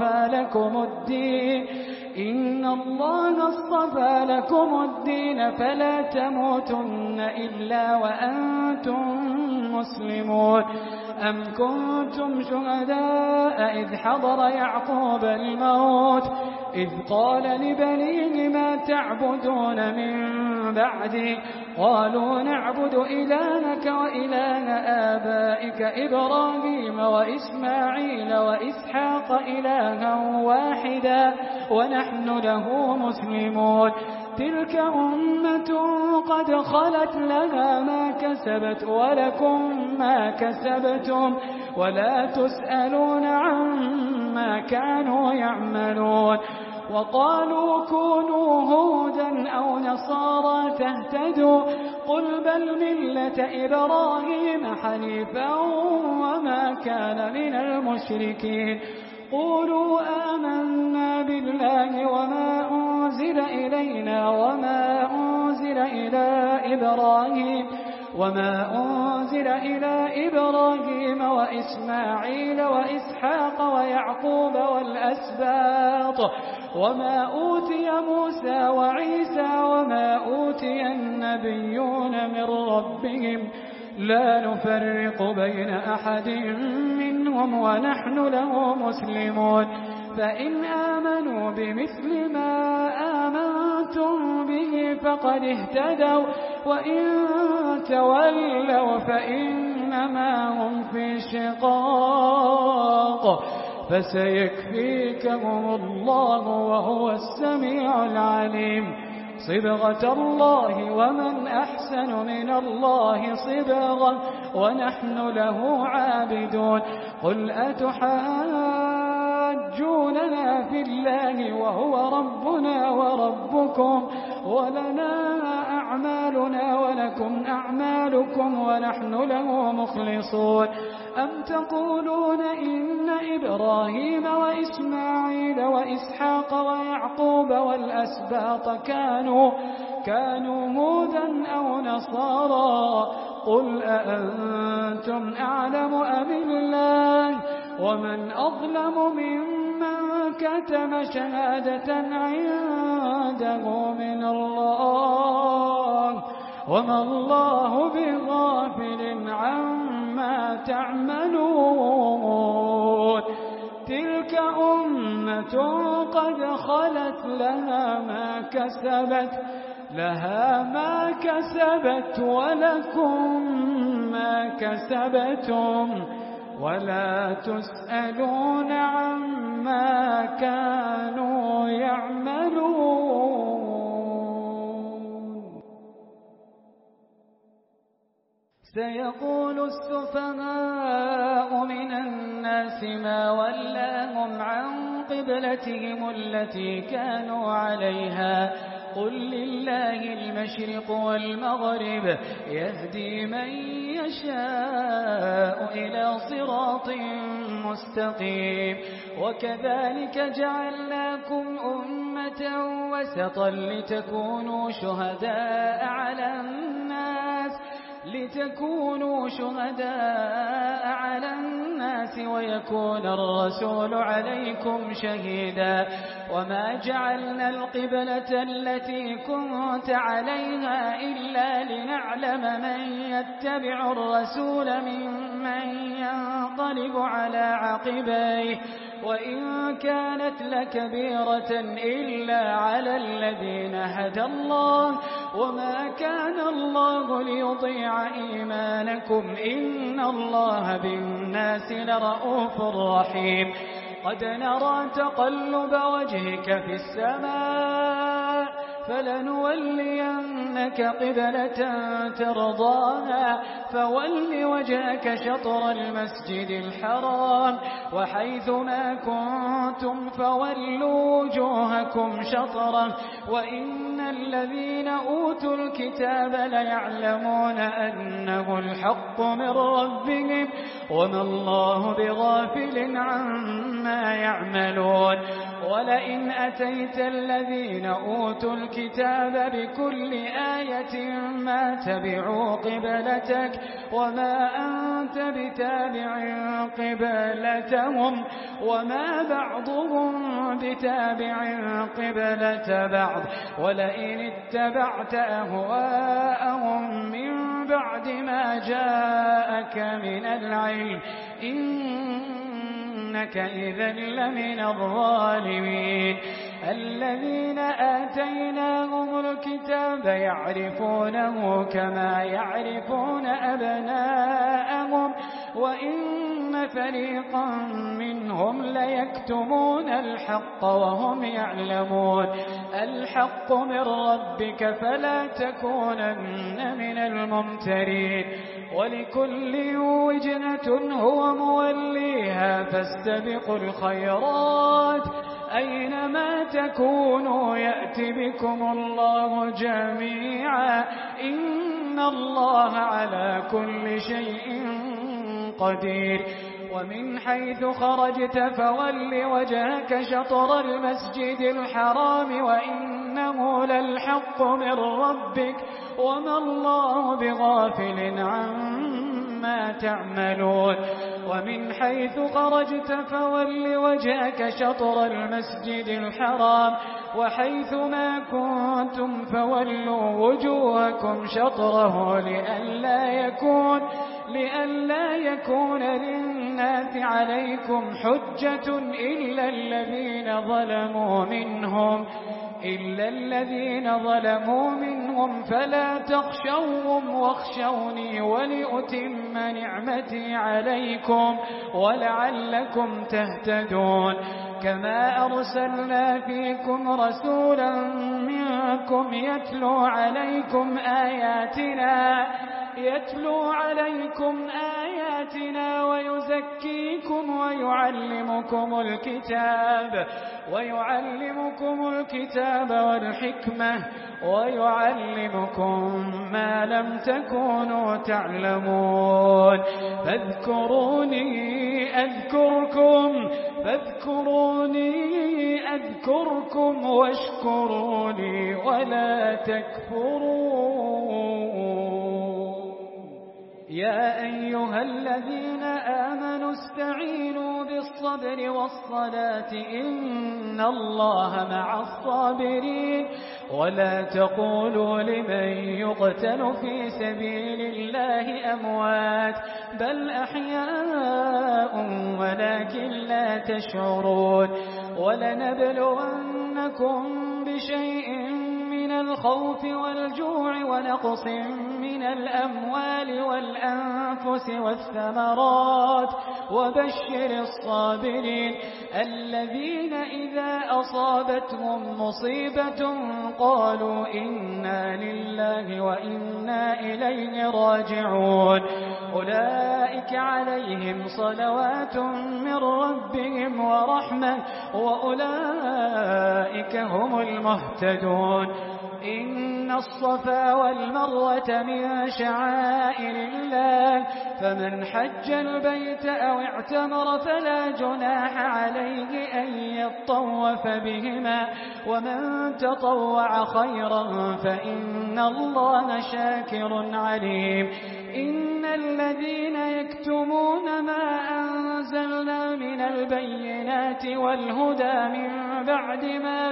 Speaker 2: اصطفى لكم الدين فلا تموتن إلا وأنتم مسلمون أم كنتم شهداء إذ حضر يعقوب الموت إذ قال لبنيه ما تعبدون من بعدي قالوا نعبد إلهك وإله آبائك إبراهيم وإسماعيل وإسحاق إلها واحدا ونحن له مسلمون تلك أمة قد خلت لها ما كسبت ولكم ما كسبتم ولا تسألون عما كانوا يعملون وقالوا كونوا هودا أو نصارى تهتدوا قل بل ملة إبراهيم حنيفا وما كان من المشركين قولوا آمنا بالله وما أنزل إلينا وما أنزل إلى إبراهيم وإسماعيل وإسحاق ويعقوب والأسباط وما أوتي موسى وعيسى وما أوتي النبيون من ربهم لا نفرق بين أحد منهم ونحن له مسلمون فإن آمنوا بمثل ما آمنتم به فقد اهتدوا وإن تولوا فإنما هم في شقاق فسيكفيكهم الله وهو السميع العليم صبغة الله ومن أحسن من الله صبغة ونحن له عابدون قل أتحاجوننا في الله وهو ربنا وربكم ولنا أعمالنا ولكم أعمالكم ونحن له مخلصون أم تقولون إن إبراهيم وإسماعيل وإسحاق ويعقوب والأسباط كانوا هودا أو نصارى قل أأنتم أعلم أم الله ومن أظلم ممن كتم شهادة عنده من الله وما الله بغافل عما تعملون تلك أمة قد خلت لها ما كسبت ولكم ما كسبتم ولا تسألون عما كانوا يعملون سيقول السفهاء من الناس ما ولاهم عن قبلتهم التي كانوا عليها قل لله المشرق والمغرب يهدي من يشاء إلى صراط مستقيم وكذلك جعلناكم أمة وسطا لتكونوا شهداء على الناس الناس ويكون الرسول عليكم شهيدا وما جعلنا القبلة التي كنت عليها إلا لنعلم من يتبع الرسول ممن ينقلب على عقبيه وإن كانت لكبيرة إلا على الذين هدى الله وما كان الله ليضيع إيمانكم إن الله بالناس لرؤوف رحيم قد نرى تقلب وجهك في السماء فلنولينك قبلة ترضاها فول وجهك شطر المسجد الحرام وحيث ما كنتم فولوا وجوهكم شطره وإن الذين أوتوا الكتاب ليعلمون أنه الحق من ربهم وما الله بغافل عما يعملون ولئن أتيت الذين أوتوا الكتاب بكل آية ما تبعوا قبلتك وما أنت بتابع قبلتهم وما بعضهم بتابع قبلة بعض ولئن اتبعت أهواءهم من بعد ما جاءك من العلم إنك إذا لمن الظالمين الذين آتيناهم الكتاب يعرفونه كما يعرفون أبناءهم وإن فريقا منهم ليكتمون الحق وهم يعلمون الحق من ربك فلا تكونن من الممترين ولكل وجهة هو موليها فاستبقوا الخيرات أينما تكونوا يأتي بكم الله جميعا إن الله على كل شيء قدير ومن حيث خرجت فول وجهك شطر المسجد الحرام وإنه للحق من ربك وما الله بغافل عما تعملون ومن حيث خرجت فول وجهك شطر المسجد الحرام وحيث ما كنتم فولوا وجوهكم شطره لئلا يكون للناس عليكم حجة إلا الذين ظلموا منهم فلا تخشوهم واخشوني ولأتم نعمتي عليكم ولعلكم تهتدون كما أرسلنا فيكم رسولا منكم يتلو عليكم آياتنا ويزكيكم ويعلمكم الكتاب والحكمة ويعلمكم ما لم تكونوا تعلمون فاذكروني أذكركم واشكروا لي ولا تكفرون يا أيها الذين آمنوا استعينوا بالصبر والصلاة إن الله مع الصابرين ولا تقولوا لمن يقتل في سبيل الله أموات بل أحياء ولكن لا تشعرون ولنبلونكم بشيء من الخوف والجوع ونقص من الأموال والأنفس والثمرات وبشر الصابرين الذين إذا أصابتهم مصيبة قالوا إنا لله وإنا إليه راجعون أولئك عليهم صلوات من ربهم ورحمة وأولئك هم المهتدون إن الصفا والمروة من شعائر الله فمن حج البيت أو اعتمر فلا جناح عليه أن يطوف بهما ومن تطوع خيرا فإن الله شاكر عليم إن الذين يكتمون ما أنزل أنزلنا من البينات والهدى من بعد ما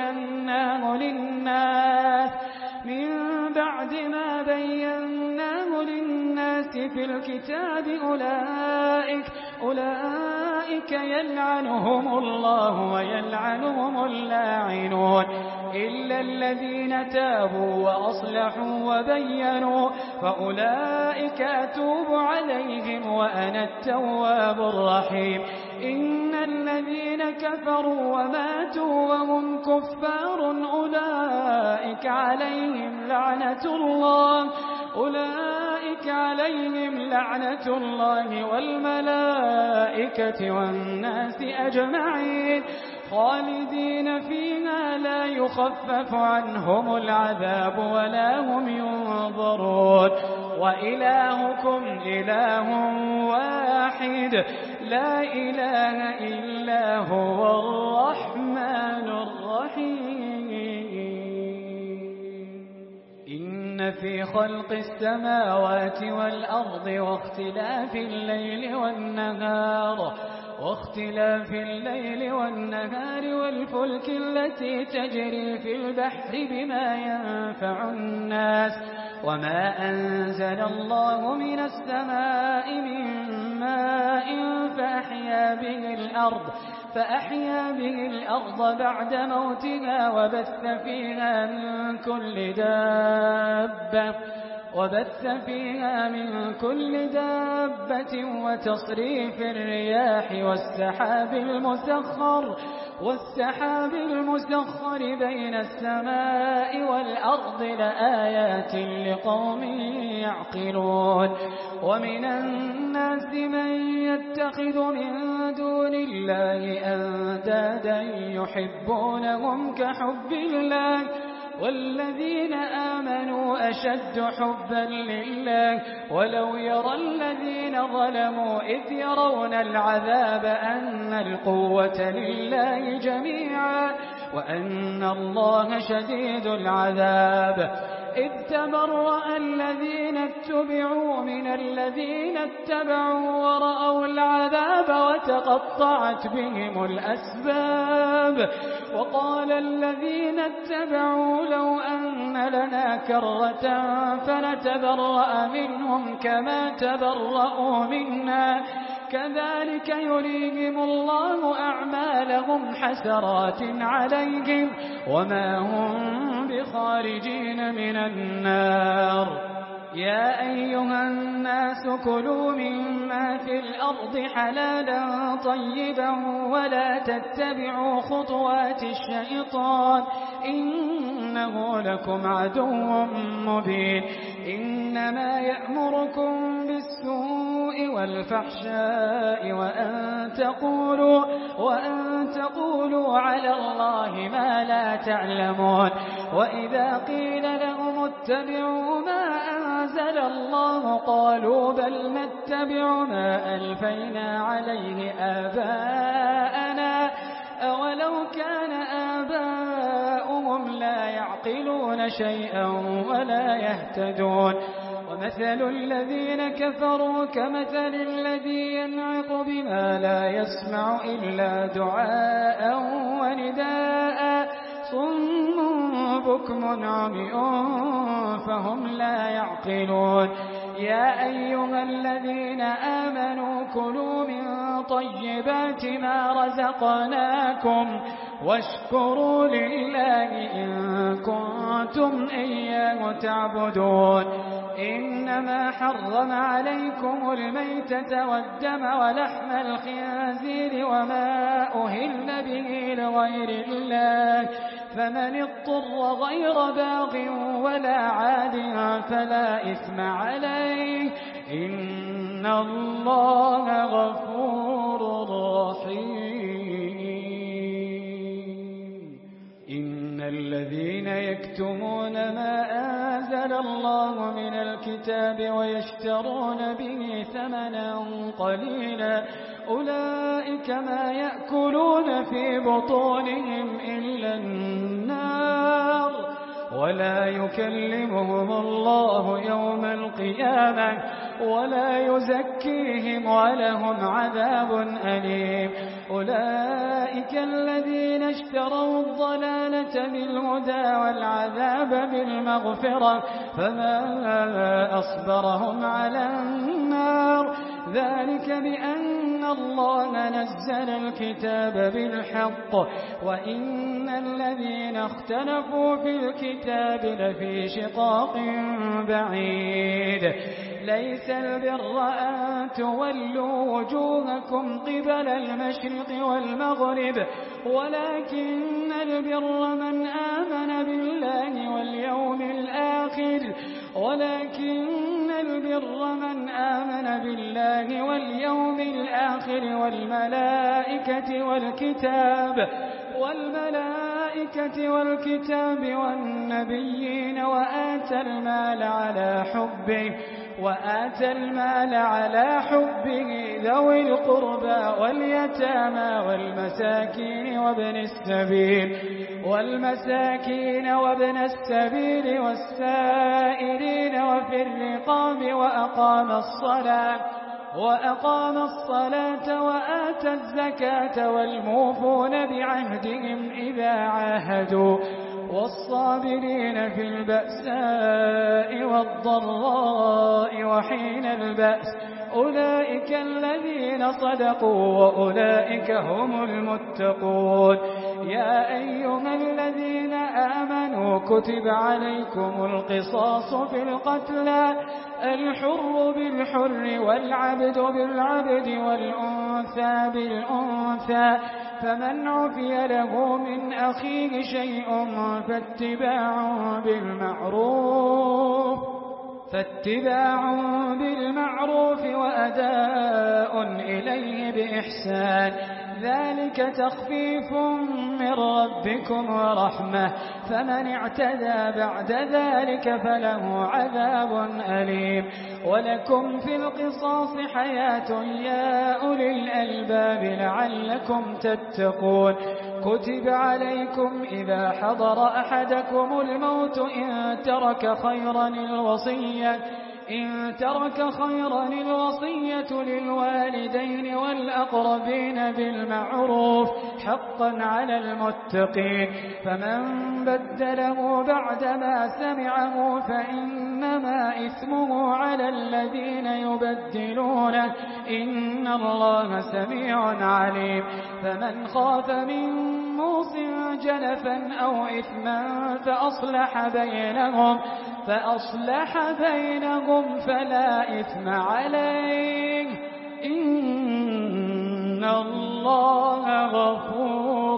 Speaker 2: بيناه للناس في الكتاب أولئك يلعنهم الله ويلعنهم اللاعنون إلا الذين تابوا وأصلحوا وبينوا فأولئك أتوب عليهم وأنا التواب الرحيم. إن الذين كفروا وماتوا وهم كفار أولئك عليهم لعنة الله والملائكة والناس أجمعين خالدين فيها لا يخفف عنهم العذاب ولا هم ينظرون. وإلهكم إله واحد لا إله إلا هو الرحمن الرحيم. إن في خلق السماوات والأرض واختلاف الليل والنهار والفلك التي تجري في البحر بما ينفع الناس وما أنزل الله من السماء من ماء فأحيا به الأرض بعد موتها وبث فيها من كل دابة وتصريف الرياح والسحاب المسخر بين السماء والأرض لآيات لقوم يعقلون. ومن الناس من يتخذ من دون الله أندادا يحبونهم كحب الله والذين آمنوا أشد حبا لله ولو يرى الذين ظلموا إذ يرون العذاب أن القوة لله جميعا وأن الله شديد العذاب. إذ تبرأ الذين اتبعوا من الذين اتبعوا ورأوا العذاب وتقطعت بهم الأسباب. وقال الذين اتبعوا لو أن لنا كرة فنتبرأ منهم كما تبرأوا منا كذلك يريهم الله أعمالهم حسرات عليهم وما هم بخارجين من النار. يا أيها الناس كلوا مما في الأرض حلالا طيبا ولا تتبعوا خطوات الشيطان إنه لكم عدو مبين. إنما يأمركم بالسوء والفحشاء وأن تقولوا على الله ما لا تعلمون. وإذا قيل لهم اتبعوا ما أنزل الله قالوا بل نتبع ما ألفينا عليه آباءنا أولو كان آباؤهم لا يعقلون شيئا ولا يهتدون. ومثل الذين كفروا كمثل الذي ينعق بما لا يسمع إلا دعاء ونداء صم بكم عمي فهم لا يعقلون. يا أيها الذين آمنوا كلوا من طيبات ما رزقناكم واشكروا لله إن كنتم إياه تعبدون. إنما حرم عليكم الميتة والدم ولحم الخنزير وما أهل به لغير الله فمن اضطر غير باغ ولا عاد فلا إثم عليه إن الله غفور رحيم. إن الذين يكتمون ما أنزل الله من الكتاب ويشترون به ثمنا قليلا أولئك ما يأكلون في بطونهم إلا النار ولا يكلمهم الله يوم القيامة ولا يزكيهم ولهم عذاب أليم. أولئك الذين اشتروا الضلالة بالهدى والعذاب بالمغفرة فما أصبرهم على النار. ذلك بأن الله نزل الكتاب بالحق وإن الذين اختلفوا في الكتاب لفي شقاق بعيد. ليس البر أن تولوا وجوهكم قبل المشرق والمغرب ولكن البر من آمن بالله واليوم الآخر والملائكة والكتاب والنبيين وآتى المال على حبه ذوي القربى واليتامى والمساكين وابن السبيل والسائلين وفي الرقاب وأقام الصلاة وآتى الزكاة والموفون بعهدهم إذا عاهدوا والصابرين في البأساء والضراء وحين البأس. أولئك الذين صدقوا وأولئك هم المتقون. يا أيها الذين آمنوا كتب عليكم القصاص في القتلى الحر بالحر والعبد بالعبد والأنثى بالأنثى فمن عفي له من أخيه شيء فاتباع بالمعروف وأداء إليه بإحسان ذلك تخفيف من ربكم ورحمة. فمن اعتدى بعد ذلك فله عذاب أليم. ولكم في القصاص حياة يا أولي الألباب لعلكم تتقون. كتب عليكم إذا حضر أحدكم الموت إن ترك خيرا الوصية للوالدين والأقربين بالمعروف حقا على المتقين. فمن بدله بعدما سمعه فإنما إثمه على الذين يبدلونه إن الله سميع عليم. فمن خاف من موص جنفا أو إثما فأصلح بينهم فلا إثم عليه إن الله غفور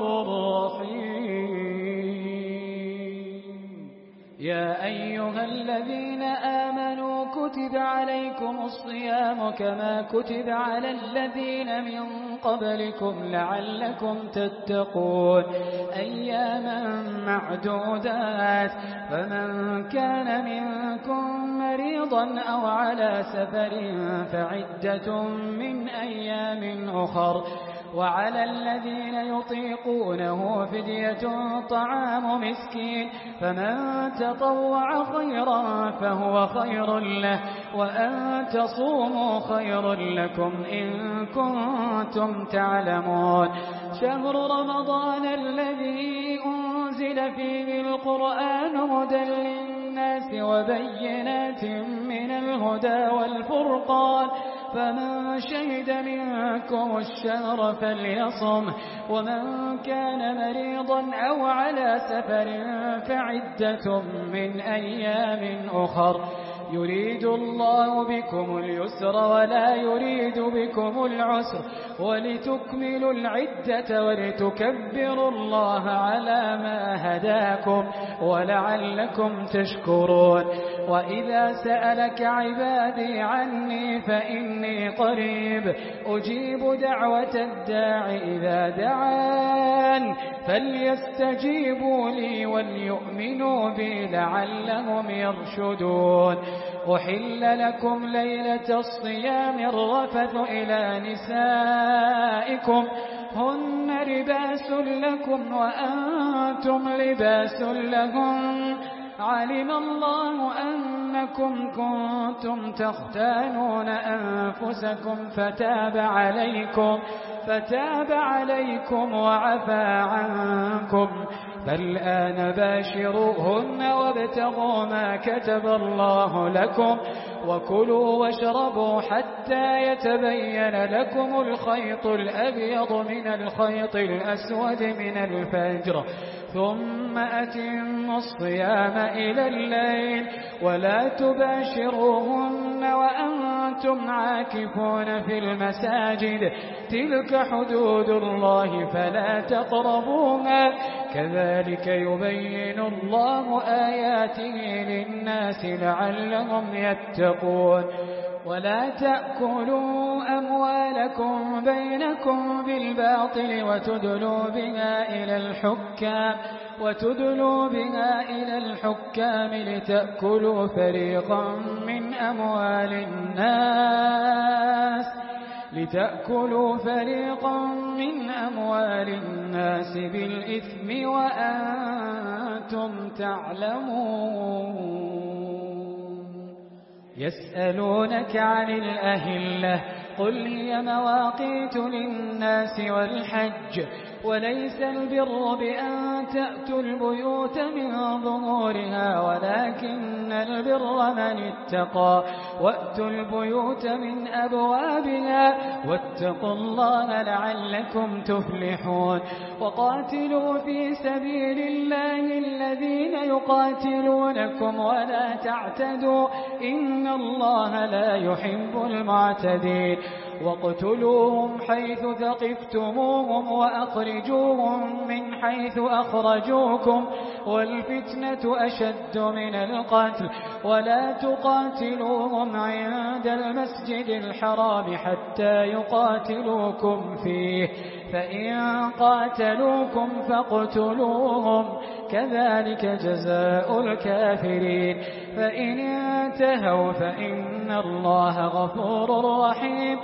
Speaker 2: رحيم. يا أيها الذين آمنوا كتب عليكم الصيام كما كتب على الذين من قبلكم لعلكم تتقون أياما معدودات. فمن كان منكم مريضا أو على سفر فعدة من أيام أخر. وعلى الذين يطيقونه فدية طعام مسكين فمن تطوع خيرا فهو خير له وأن تصوموا خير لكم إن كنتم تعلمون. شهر رمضان الذي أنزل فيه القرآن هدى للناس وبينات من الهدى والفرقان فمن شهد منكم الشهر فليصم ومن كان مريضا أو على سفر فعدة من أيام أخر. يريد الله بكم اليسر ولا يريد بكم العسر ولتكملوا العدة ولتكبروا الله على ما هداكم ولعلكم تشكرون. وإذا سألك عبادي عني فإني قريب أجيب دعوة الداع إذا دعان فليستجيبوا لي وليؤمنوا بي لعلهم يرشدون. أحل لكم ليلة الصيام الرفث إلى نسائكم هن لباس لكم وأنتم لباس لهم علم الله أنكم كنتم تختانون أنفسكم فتاب عليكم وعفى عنكم، فالآن باشروهن وابتغوا ما كتب الله لكم، وكلوا واشربوا حتى يتبين لكم الخيط الأبيض من الخيط الأسود من الفجر، ثم أتموا الصيام إلى الليل، ولا تباشروهن وأنتم عاكفون في المساجد، تلك حدود الله فلا تقربوها، كذلك يبين الله آياته للناس لعلهم يتقون. ولا تأكلوا أموالكم بينكم بالباطل وتدلوا بها إلى الحكام لتأكلوا فريقا من أموال الناس بالإثم وأنتم تعلمون. يسألونك عن الأهلة، قل هي مواقيت للناس والحج، وليس البر بأن تأتوا البيوت من ظهورها، ولكن البر من اتقى، وأتوا البيوت من أبوابها، واتقوا الله لعلكم تفلحون. وقاتلوا في سبيل الله الذين يقاتلونكم ولا تعتدوا، إن الله لا يحب المعتدين. واقتلوهم حيث ثقفتموهم وأخرجوهم من حيث أخرجوكم، والفتنة أشد من القتل، ولا تقاتلوهم عند المسجد الحرام حتى يقاتلوكم فيه، فإن قاتلوكم فاقتلوهم، كذلك جزاء الكافرين. فإن انتهوا فإن الله غفور رحيم.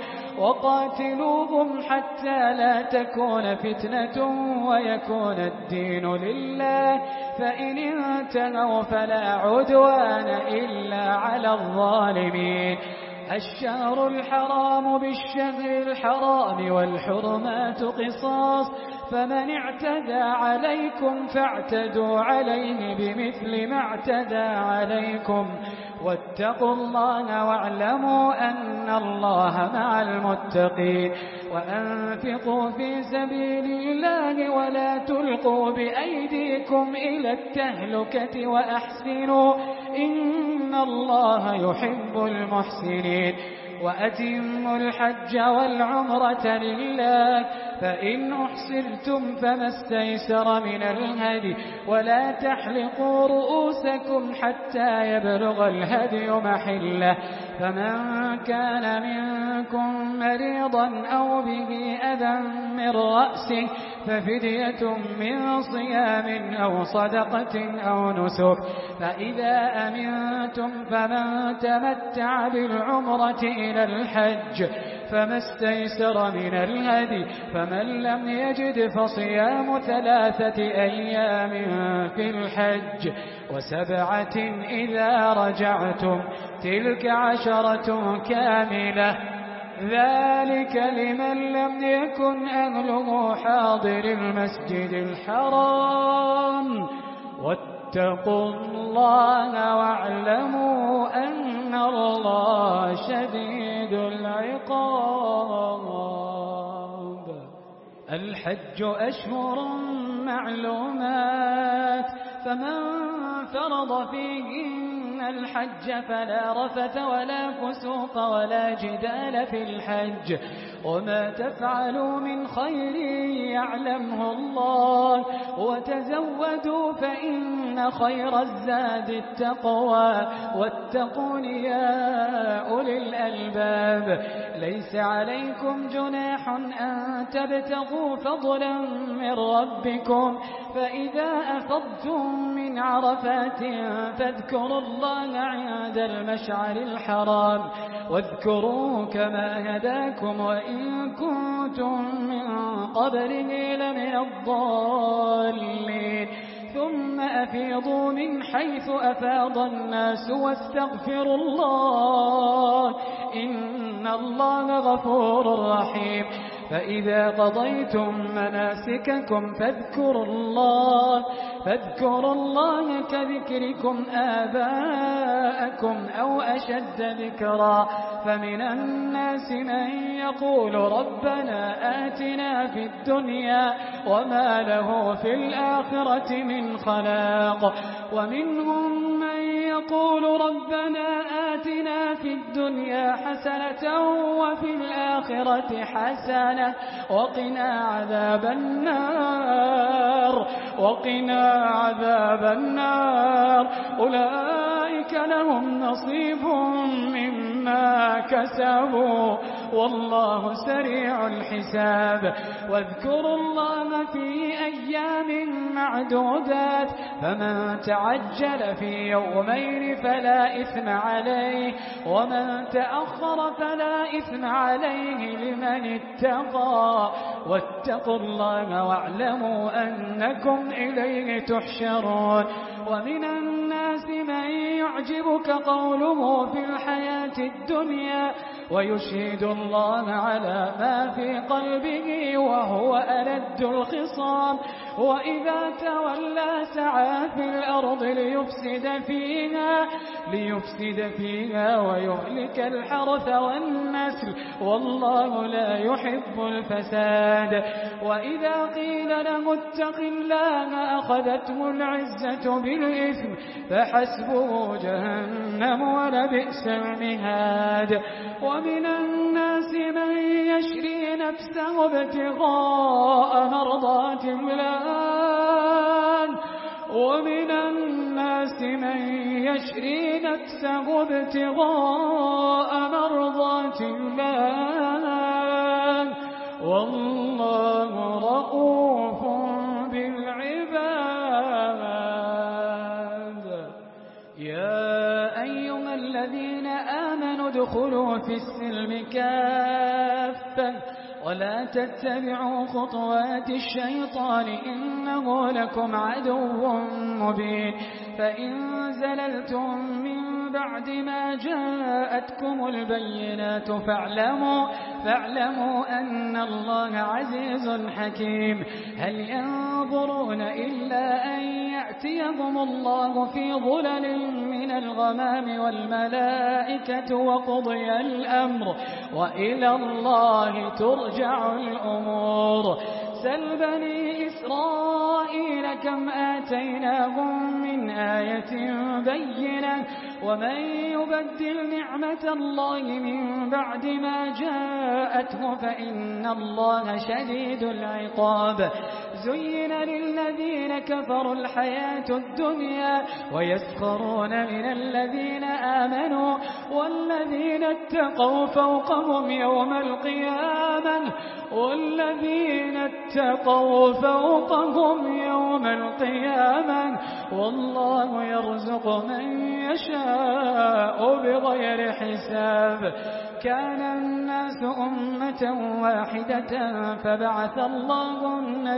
Speaker 2: وقاتلوهم حتى لا تكون فتنة ويكون الدين لله، فإن انتهوا فلا عدوان إلا على الظالمين. الشهر الحرام بالشهر الحرام والحرمات قصاص، فمن اعتدى عليكم فاعتدوا عليه بمثل ما اعتدى عليكم، واتقوا الله واعلموا أن الله مع المتقين. وأنفقوا في سبيل الله ولا تلقوا بأيديكم إلى التهلكة وأحسنوا، إن الله يحب المحسنين. وأتموا الحج والعمرة لله، فإن أحصرتم فما استيسر من الهدي، ولا تحلقوا رؤوسكم حتى يبلغ الهدي محله، فمن كان منكم مريضا أو به أذى من رأسه ففدية من صيام أو صدقة أو نسك، فإذا أمنتم فمن تمتع بالعمرة إلى الحج فما استيسر من الهدي، فمن لم يجد فصيام 3 أيام في الحج و7 إذا رجعتم، تلك 10 كاملة، ذلك لمن لم يكن أهله حاضر المسجد الحرام. واتقوا الله واعلموا أن الله شديد العقاب. الحج أشهر معلومات، فمن فرض فيهن الحج فلا رفث ولا فسوق ولا جدال في الحج، وما تفعلوا من خير يعلمه الله، وتزودوا فإن خير الزاد التقوى، واتقون يا أولي الألباب. ليس عليكم جناح أن تبتغوا فضلا من ربكم، فإذا أفضتم من عرفات فاذكروا الله عند المشعر الحرام، واذكروا كما هداكم وإن كنتم من قبله لمن الضالين. ثم أفيضوا من حيث أفاض الناس واستغفروا الله إن الله غفور رحيم فإذا قضيتم مناسككم فاذكروا الله كذكركم آباءكم أو أشد ذكرا فمن الناس من يقول ربنا آتنا في الدنيا وما له في الآخرة من خلاق ومنهم من يقول ربنا آتنا في الدنيا حسنة وفي الآخرة حسنة وقنا عذاب النار أولئك لهم نصيب مما كسبوا والله سريع الحساب واذكروا الله في أيام معدودات فمن تعجل في يومين فلا إثم عليه ومن تأخر فلا إثم عليه لمن اتقى واتقوا الله واعلموا أنكم إليه تحشرون ومن الناس من يعجبك قوله في الحياة الدنيا ويشهد الله على ما في قلبه وهو ألد الخصام وإذا تولى سعى في الأرض ليفسد فيها ويهلك الحرث والنسل والله لا يحب الفساد وإذا قيل له اتق الله أخذته العزة بالإثم فحسبه جهنم ولبئس المهاد ومن الناس من يشري نفسه ابتغاء مرضات الله والله رؤوف بالعباد يا أيها الذين آمنوا ادخلوا في السلم كافة ولا تتبعوا خطوات الشيطان إنه لكم عدو مبين فإن زللتم من بعد ما جاءتكم البينات فاعلموا أن الله عزيز حكيم هل ينظرون إلا أن يأتيهم الله في ظلل من الغمام والملائكة وقضي الأمر وإلى الله ترجع الأمور سل بني إسرائيل كم آتيناهم من آية بينة ومن يبدل نعمة الله من بعد ما جاءته فإن الله شديد العقاب زين للذين كفروا الحياة الدنيا ويسخرون من الذين آمنوا والذين اتقوا فوقهم يوم القيامة والله يرزق من يشاء بغير حساب كان الناس أمة واحدة فبعث الله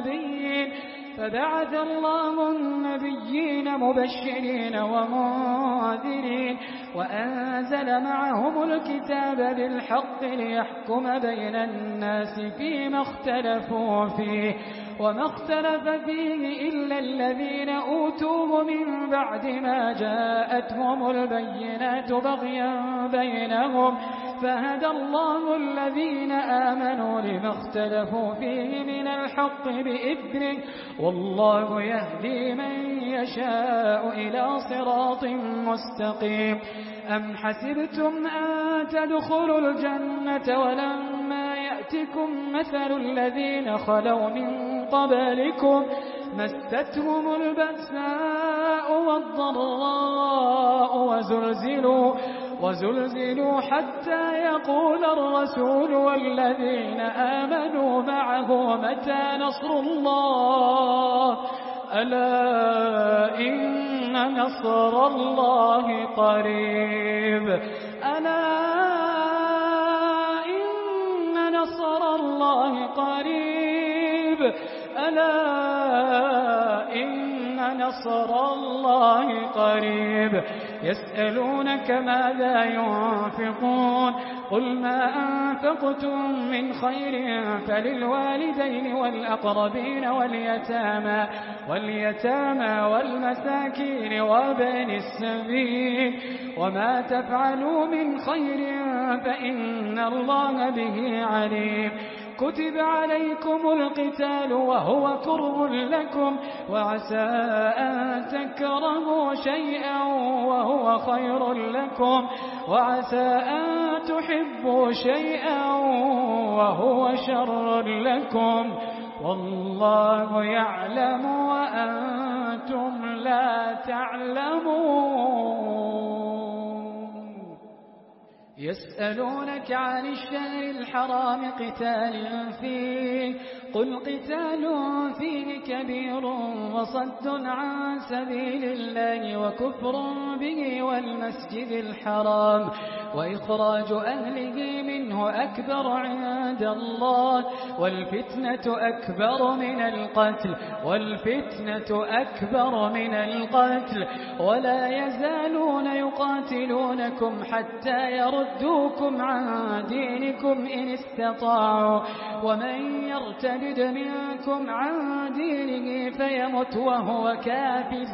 Speaker 2: النبيين مبشرين ومنذرين وأنزل معهم الكتاب بالحق ليحكم بين الناس فيما اختلفوا فيه وما اختلف فيه إلا الذين أوتوه من بعد ما جاءتهم البينات بغيا بينهم فهدى الله الذين آمنوا لما اختلفوا فيه من الحق بإذنه والله يهدي من يشاء إلى صراط مستقيم أم حسبتم أن تدخلوا الجنة ولما يأتكم مثل الذين خلوا من قبلكم مستهم البأساء والضراء وزلزلوا حتى يقول الرسول والذين آمنوا معه متى نصر الله ألا إن نصر الله قريب ألا إن نصر الله قريب ألا إن نصر الله قريب يسألونك ماذا ينفقون قل ما أنفقتم من خير فللوالدين والأقربين واليتامى والمساكين وابن السبيل وما تفعلوا من خير فإن الله به عليم كتب عليكم القتال وهو كره لكم وعسى أن تكرهوا شيئا وهو خير لكم وعسى أن تحبوا شيئا وهو شر لكم والله يعلم وأنتم لا تعلمون يسألونك عن الشهر الحرام قتال فيه قل قتال فيه كبير وصد عن سبيل الله وكفر به والمسجد الحرام وإخراج أهله منه أكبر عند الله والفتنة أكبر من القتل ولا يزالون يقاتلونكم حتى يردوكم عن دينكم إن استطاعوا ومن يرتد منكم عن دينه فيمت وهو كافر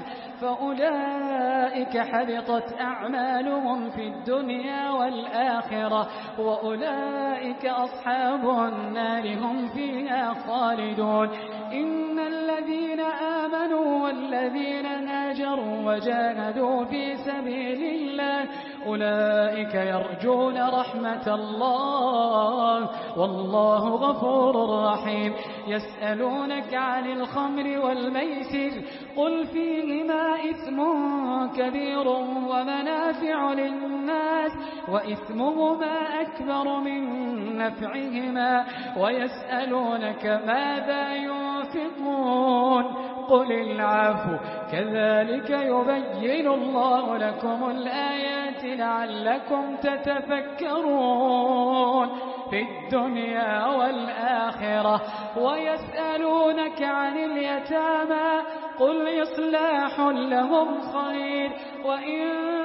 Speaker 2: فأولئك حبطت أعمالهم في الدنيا والآخرة وأولئك أصحاب النار هم فيها خالدون إن الذين آمنوا والذين هاجروا وجاهدوا في سبيل الله أولئك يرجون رحمة الله والله غفور رحيم يسألونك عن الخمر والميسر قل فيهما إثم كبير ومنافع للناس وإثمهما أكبر من نفعهما ويسألونك ماذا ينفقون قل العفو كذلك يبين الله لكم الآيات لعلكم تتفكرون في الدنيا والآخرة ويسألونك عن اليتامى قل إصلاح لهم خير وإن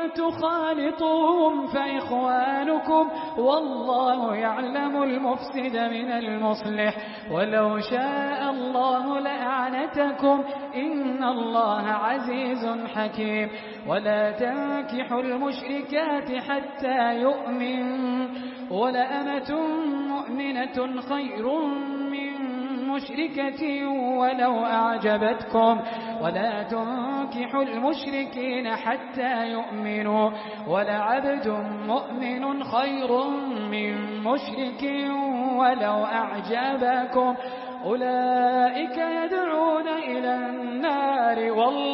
Speaker 2: تخالطوهم فإخوانكم والله يعلم المفسد من المصلح ولو شاء الله لأعنتكم إن الله عزيز حكيم ولا تنكحوا المشركات حتى يؤمن ولأمة مؤمنة خير من مشركة ولو أعجبتكم ولا تنكحوا المشركين حتى يؤمنوا ولعبد مؤمن خير من مشرك ولو أعجبكم أولئك يدعون إلى النار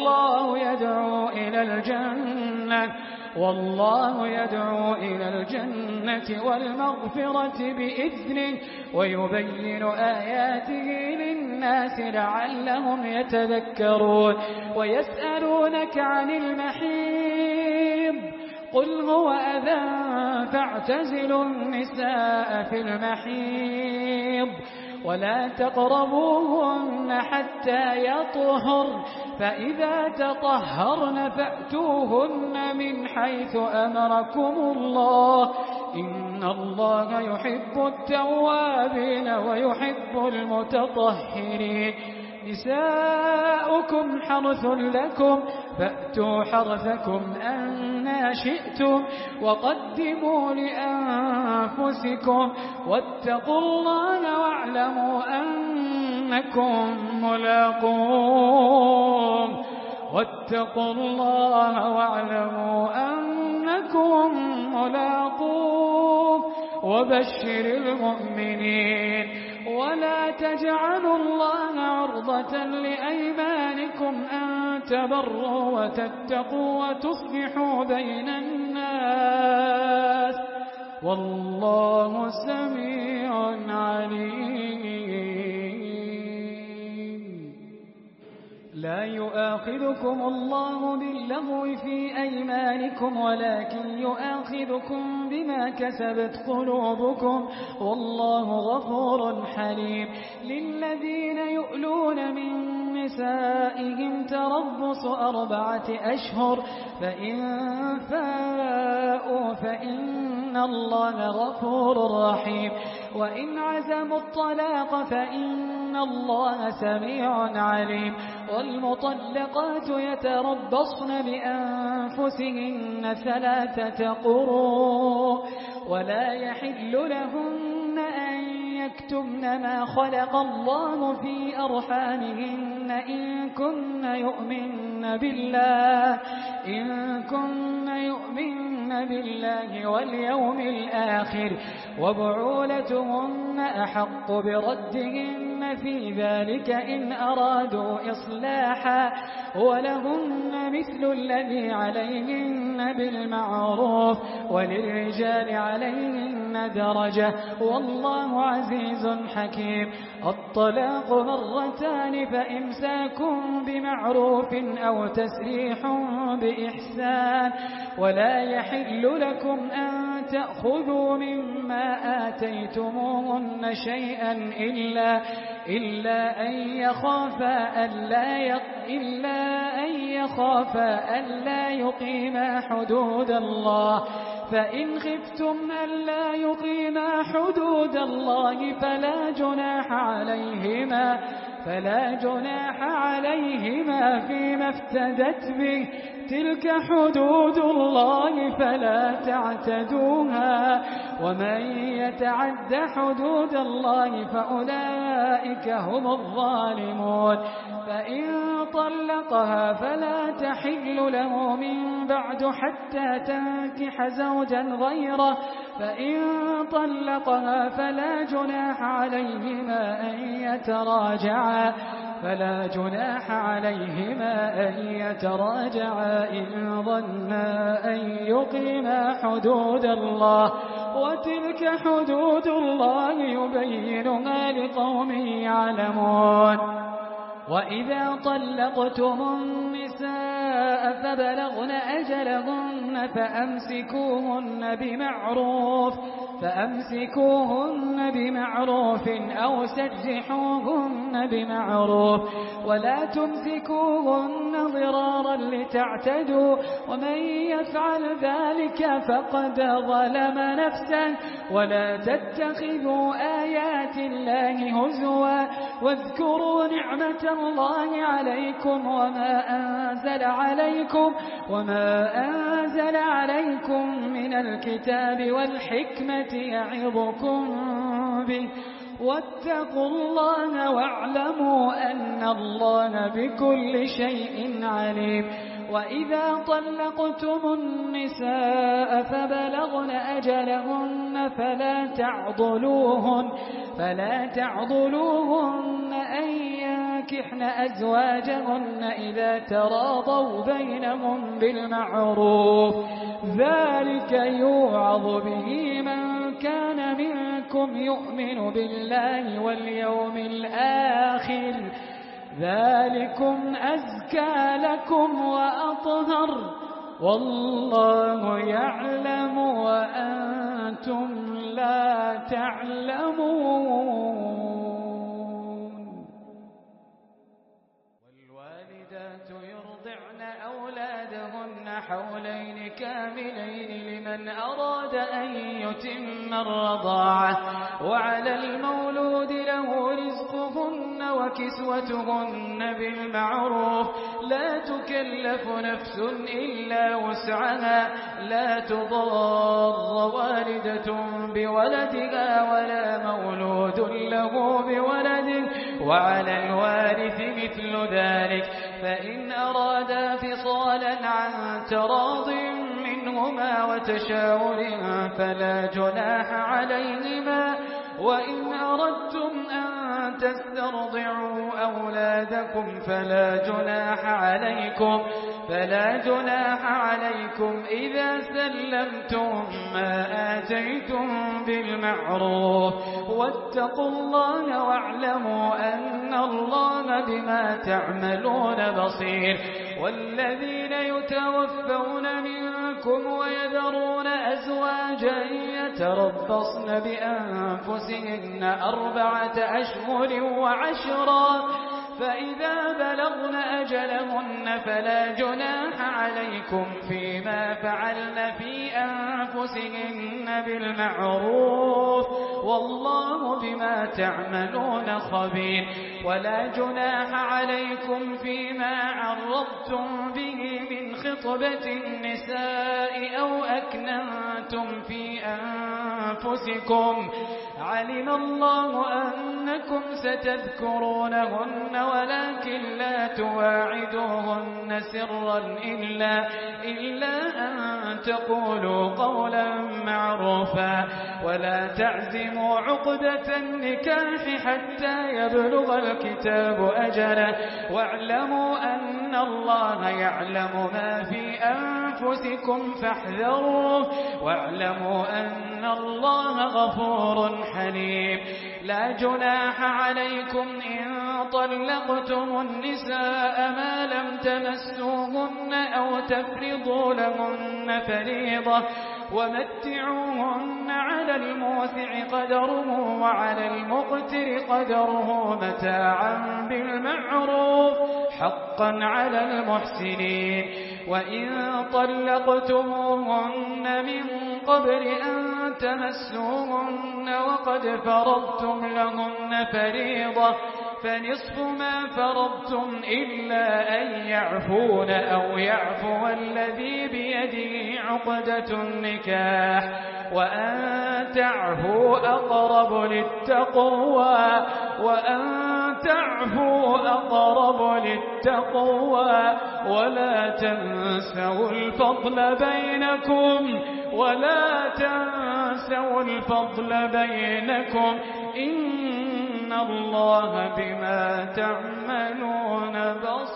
Speaker 2: والله يدعو إلى الجنة والمغفرة بإذنه ويبين آياته للناس لعلهم يتذكرون ويسألونك عن المحيض قل هو أذى فاعتزلوا النساء في المحيض ولا تقربوهن حتى يطهرن فإذا تطهرن فأتوهن من حيث أمركم الله إن الله يحب التوابين ويحب المتطهرين نساؤكم حرث لكم فأتوا حرثكم أنى شئتم وقدموا لأنفسكم واتقوا الله واعلموا أنكم ملاقوه وبشر المؤمنين ولا تجعلوا الله عرضة لأيمانكم أن تبروا وتتقوا وتصلحوا بين الناس والله سميع عليم لا يؤاخذكم الله باللغو في أيمانكم ولكن يؤاخذكم بما كسبت قلوبكم والله غفور حليم. للذين يؤلون من نسائهم تربص 4 أشهر فإن فاءوا فإن الله غفور رحيم. وإن عزموا الطلاق فإن الله سميع عليم. والمطلقات يتربصن بأنفسهن 3 قروء ولا يحل لهن أن يكتمن ما خلق الله في أرحامهن إن كن يؤمن بالله واليوم الآخر وبعولتهن أحق بردهن في ذلك إن أرادوا إصلاحا ولهن مثل الذي عليهن بالمعروف وللرجال عليهن درجة والله عزيز حكيم. الطلاق 2 فإمساك بمعروف أو تسريح بإحسان ولا يحل لكم أن تأخذوا مما آتيتموهن شيئا إلا أن يخافا ألا يقيما حدود الله. فإن خفتم ألا يقيما حدود الله فلا جناح عليهما فيما افتدت به تلك حدود الله فلا تعتدوها ومن يتعد حدود الله فأولئك هم الظالمون. فإن طلقها فلا تحل له من بعد حتى تنكح زوجا غيره فإن طلقها فلا جناح عليهما أن يتراجعا إن ظنا أن يقيما حدود الله وتلك حدود الله يبينها لقوم يعلمون. وإذا طلقتم النساء فبلغن أجلهن فأمسكوهن بمعروف أو سرحوهن بمعروف ولا تمسكوهن ضرارا لتعتدوا ومن يفعل ذلك فقد ظلم نفسه. ولا تتخذوا آيات الله هزوا واذكروا نعمة الله عليكم وما أنزل عليكم من الكتاب والحكمة يعظكم به واتقوا الله واعلموا أن الله بكل شيء عليم. وإذا طلقتم النساء فبلغن أجلهن فلا تعضلوهن أن ينكحن أزواجهن إذا تراضوا بينهم بالمعروف ذلك يوعظ به من كان منكم يؤمن بالله واليوم الآخر ذلكم أزكى لكم وأطهر والله يعلم وأنتم لا تعلمون. والوالدات يرضعن أولادهن حولين كاملين لمن أراد أن يتم الرضاعة وعلى المولود له رزقهن وكسوتهن بالمعروف لا تكلف نفس إلا وسعها لا تضار والدة بولدها ولا مولود له بولده وعلى الوارث مثل ذلك فإن أرادا فصالا عن تراض منهما وتشاور فلا جناح عليهما وإن أردتم أن تسترضعوا أولادكم فلا جناح عليكم إذا سلمتم ما آتيتم بالمعروف واتقوا الله واعلموا أن الله بما تعملون بصير. والذين يتوفون منكم ويذرون أزواجا يتربصن بأنفسهن 4 أشهر وعشرا فإذا بلغن أجلهن فلا جناح عليكم فيما فعلن في أنفسهن بالمعروف والله بما تعملون خبير. ولا جناح عليكم فيما عرضتم به من خطبة النساء أو أكننتم في أنفسكم علم الله أنكم ستذكرونهن ولكن لا تواعدوهن سرا إلا أن تقولوا قولا معروفا ولا تعزموا عقدة النكاح حتى يبلغ الكتاب أجله واعلموا أن الله يعلم ما في أنفسكم فاحذروه واعلموا أن الله غفور حليم. لا جناح عليكم إن طلقتم النساء ما لم تمسوهن أو تفرضوا لهن فريضة ومتعوهن على الموسع قدره وعلى المقتر قدره متاعا بالمعروف حقا على المحسنين. وإن طلقتموهن من قبل أن تمسوهن وقد فرضتم لهن فريضة فنصف ما فرضتم إلا أن يعفون أو يعفو الذي بيده عقدة النكاح وأن تعفوا أقرب للتقوى ولا تنسوا الفضل بينكم إن الله بما تعملون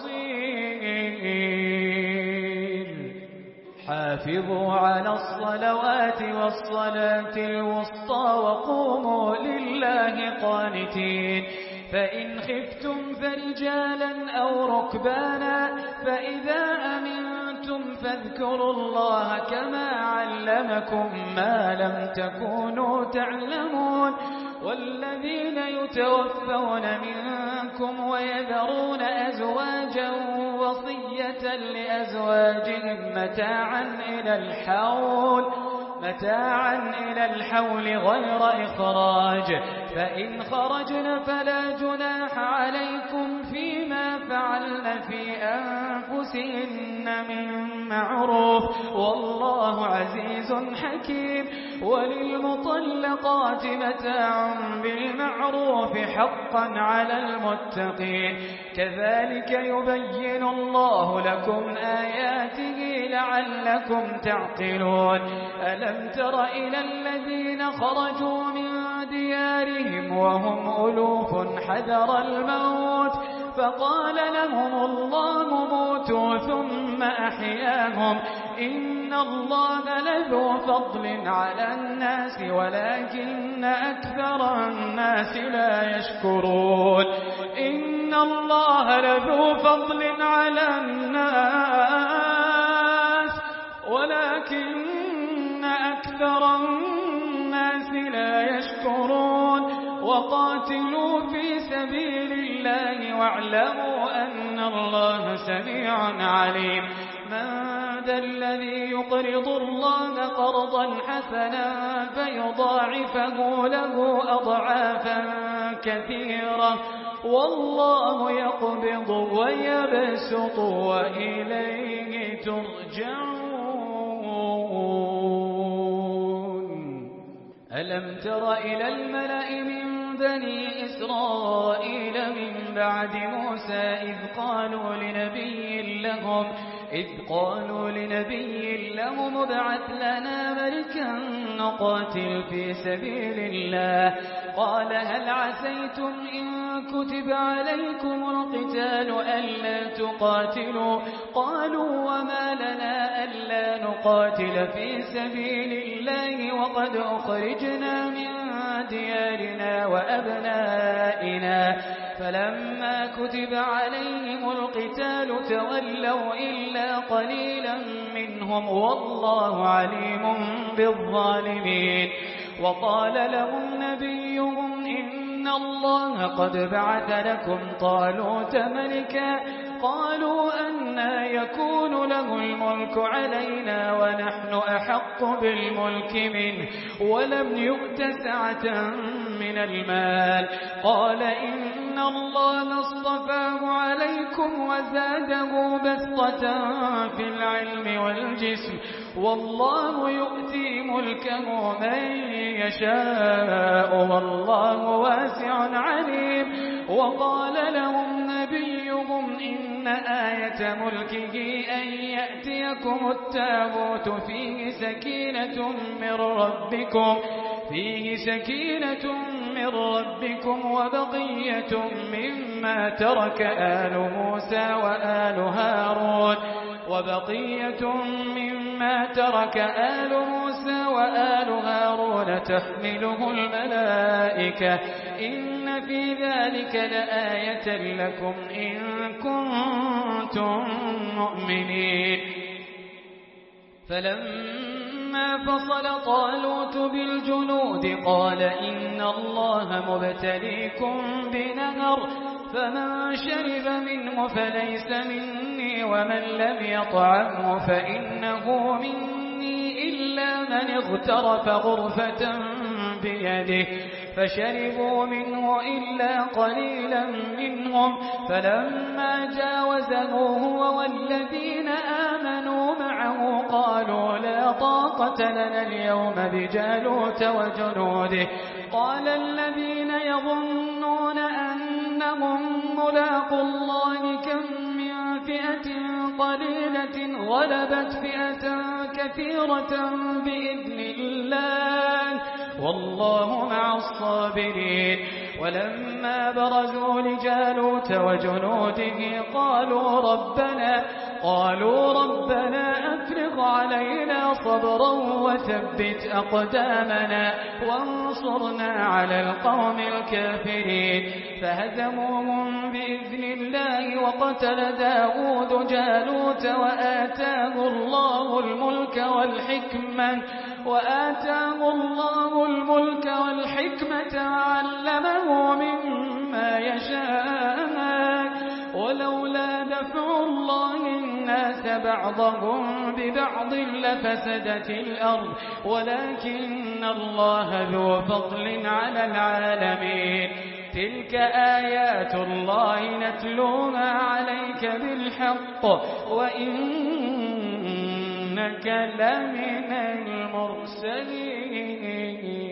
Speaker 2: بصير. حافظوا على الصلوات والصلاة الوسطى وقوموا لله قانتين. فإن خفتم فرجالا أو ركبانا فإذا أمنتم فاذكروا الله كما علمكم ما لم تكونوا تعلمون. والذين يتوفون منكم ويذرون أزواجا وصية لأزواجهم متاعا إلى الحول غير إخراج فإن خرجن فلا جناح عليكم فيما فعلن في أنفسهن من معروف والله عزيز حكيم. وللمطلقات متاع بالمعروف حقا على المتقين. كذلك يبين الله لكم آياته لعلكم تعقلون. ألم تر إلى الذين خرجوا من ديارهم وهم ألوف حذر الموت فقال لهم الله موتوا ثم أحياهم إن الله لذو فضل على الناس ولكن أكثر الناس لا يشكرون. إن الله لذو فضل على الناس ولكن أكثر الناس لا يشكرون. وقاتلوا في سبيل الله واعلموا أن الله سميع عليم. من ذا الذي يقرض الله قرضا حسنا فيضاعفه له أضعافا كثيرة والله يقبض ويبسط وإليه ترجعون. ألم تر إلى الملأ من بني إسرائيل من بعد موسى إذ إذ قالوا لنبي له ابعث لنا ملكا نقاتل في سبيل الله قال هل عسيتم إن كتب عليكم القتال ألا تقاتلوا قالوا وما لنا ألا نقاتل في سبيل الله وقد أخرجنا من ديارنا وأبنائنا فلما كتب عليهم القتال تولوا إلا قليلا منهم والله عليم بالظالمين وقال لهم نبيهم إن الله قد بعث لكم طالوت ملكا قالوا أنى يكون له الملك علينا ونحن أحق بالملك منه ولم يؤت سعة من المال قال إن الله اصطفاه عليكم وزاده بسطة في العلم والجسم والله يؤتي ملكه من يشاء والله واسع عليم وقال لهم نبيهم إن آية ملكه أن يأتيكم التابوت فيه سكينة من ربكم وبقية مما ترك آل موسى وآل هارون تحمله الملائكة إن في ذلك لآية لكم إن كنتم مؤمنين فلما فصل طالوت بالجنود قال إن الله مبتليكم بنهر فمن شرب منه فليس مني ومن لم يطعمه فإنه مني إلا من اغترف غرفة بيده فشربوا منه إلا قليلا منهم فلما جاوزه هو والذين آمنوا معه قالوا لا طاقة لنا اليوم بجالوت وجنوده قال الذين يظنون أنهم ملاقوا الله كم من فئة قليلة غلبت فئة كثيرة بإذن الله والله مع الصابرين ولما برزوا لجالوت وجنوده قالوا ربنا أفرغ علينا صبرا وثبت أقدامنا وانصرنا على القوم الكافرين فهزموهم بإذن الله وقتل داود جالوت وآتاه الله الملك والحكمة وعلمه مما يشاء ولولا دفع الله الناس بعضهم ببعض لفسدت الأرض ولكن الله ذو فضل على العالمين تلك آيات الله نتلوها عليك بالحق وإنك لمن المرسلين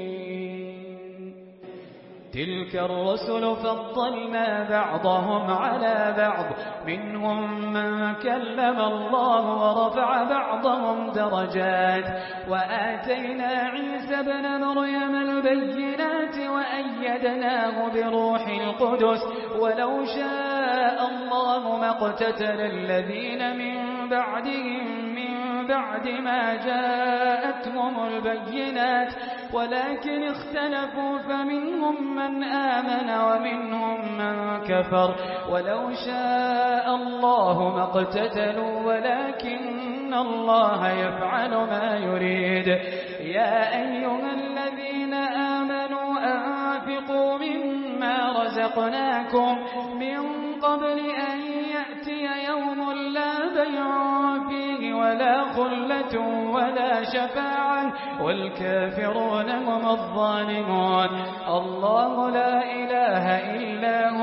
Speaker 2: تلك الرسل فضلنا بعضهم على بعض منهم من كلم الله ورفع بعضهم درجات وآتينا عيسى ابن مريم البينات وأيدناه بروح القدس ولو شاء الله ما اقتتل الذين من بعدهم من بعد ما جاءتهم البينات ولكن اختلفوا فمنهم من آمن ومنهم من كفر ولو شاء الله ما اقتتلوا ولكن الله يفعل ما يريد يا أيها الذين آمنوا أنفقوا مما رزقناكم من قبل أن يأتي يوم لا بيع فيه ولا خلة ولا شفاعة والكافرون هم الظالمون الله لا إله إلا هو الحي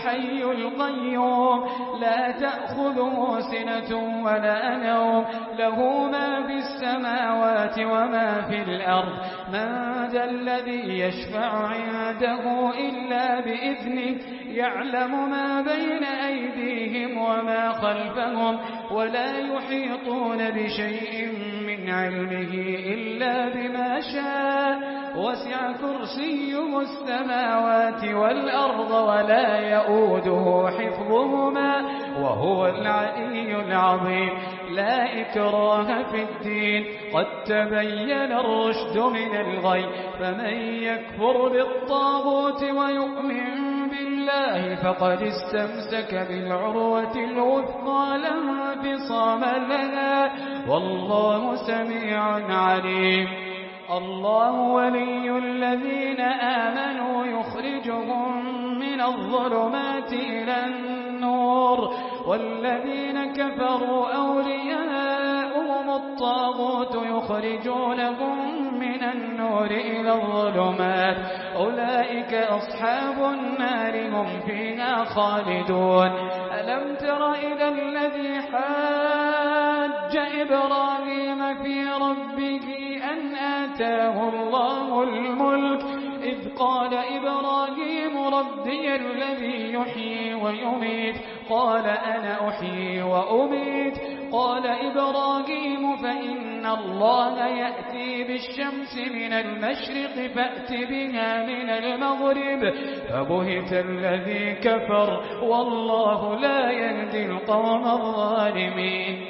Speaker 2: الحي القيوم لا تأخذه سنة ولا نوم له ما في السماوات وما في الأرض من ذا الذي يشفع عنده إلا بإذنه يعلم ما بين أيديهم وما خلفهم ولا يحيطون بشيء من علمه إلا بما شاء وسع كرسيه السماوات والأرض ولا يؤوده حفظهما وهو العلي العظيم لا إكراه في الدين قد تبين الرشد من الغي فمن يكفر بالطاغوت ويؤمن بالله فقد استمسك بالعروة الوثقى لا انفصام لها والله سميع عليم الله ولي الذين آمنوا يخرجهم من الظلمات إلى النور والذين كفروا أولياؤهم الطاغوت يخرجونهم من النور إلى الظلمات أولئك أصحاب النار هم فيها خالدون ألم تر إلى الذي حاج إبراهيم في ربه أن آتاه الله الملك إذ قال إبراهيم ربي الذي يحيي ويميت قال أنا أحيي وأميت قال إبراهيم فإن الله يأتي بالشمس من المشرق فأت بها من المغرب فبهت الذي كفر والله لا يهدي القوم الظالمين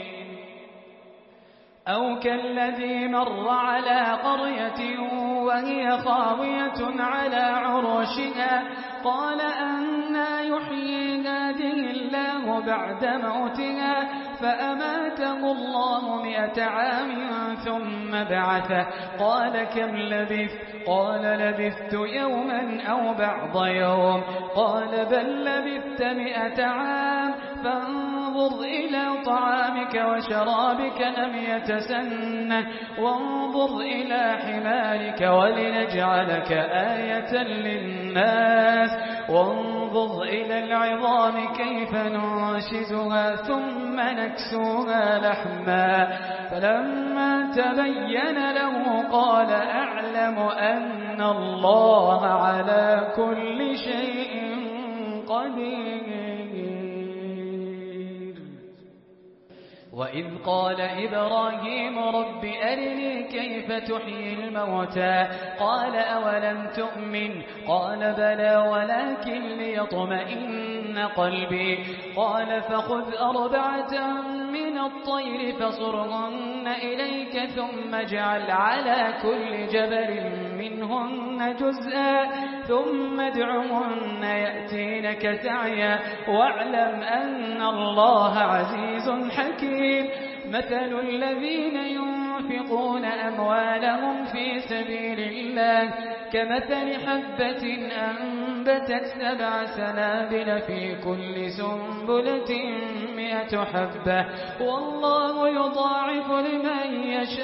Speaker 2: أو كالذي مر على قرية وهي خاوية على عروشها قال أنى يحيي هذه الله بعد موتها فأماته الله 100 عام ثم بعثه قال كم لبثت قال لبثت يوما أو بعض يوم قال بل لبثت 100 عام فانظر إلى طعامك وشرابك لم يتسنه وانظر إلى حمارك ولنجعلك آية للناس وانظر إلى العظام كيف ننشزها ثم نكسوها لحما فلما تبين له قال أعلم أن الله على كل شيء قدير وإذ قال إبراهيم رب أرني كيف تحيي الموتى قال أولم تؤمن قال بلى ولكن ليطمئن قلبي قال فخذ 4 من الطير فصرهن إليك ثم اجعل على كل جبل منهن جزءا ثم ادعهن يأتينك سعيا واعلم أن الله عزيز حكيم مثل الذين ينفقون أموالهم في سبيل الله كمثل حبة أنبتت 7 سنابل في كل سنبلة 100 حبة والله يضاعف لمن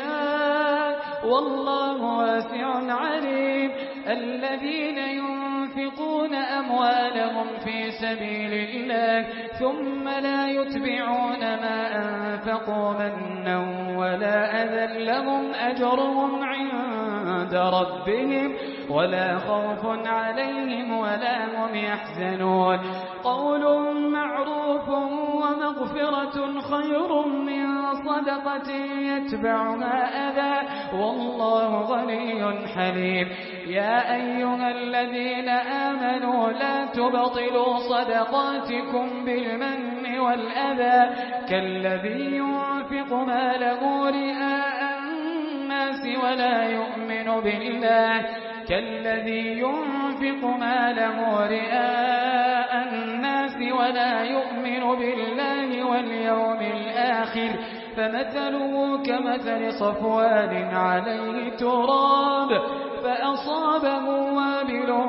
Speaker 2: يشاء والله واسع عليم الذين ينفقون أموالهم في سبيل الله ثم لا يتبعون ما أنفقوا منا ولا أذى لهم أجرهم عند ربهم ولا خوف عليهم ولا هم يحزنون قول معروف ومغفرة خير من صدقة يتبعها أذى والله غني حليم يا أيها الذين آمنوا لا تبطلوا صدقاتكم بالمن والأذى كالذي ينفق ماله رئاء الناس ولا يؤمن بالله كالذي ينفق ماله رئاء الناس ولا يؤمن بالله واليوم الآخر فمثله كمثل صفوان عليه تراب فأصابه وابل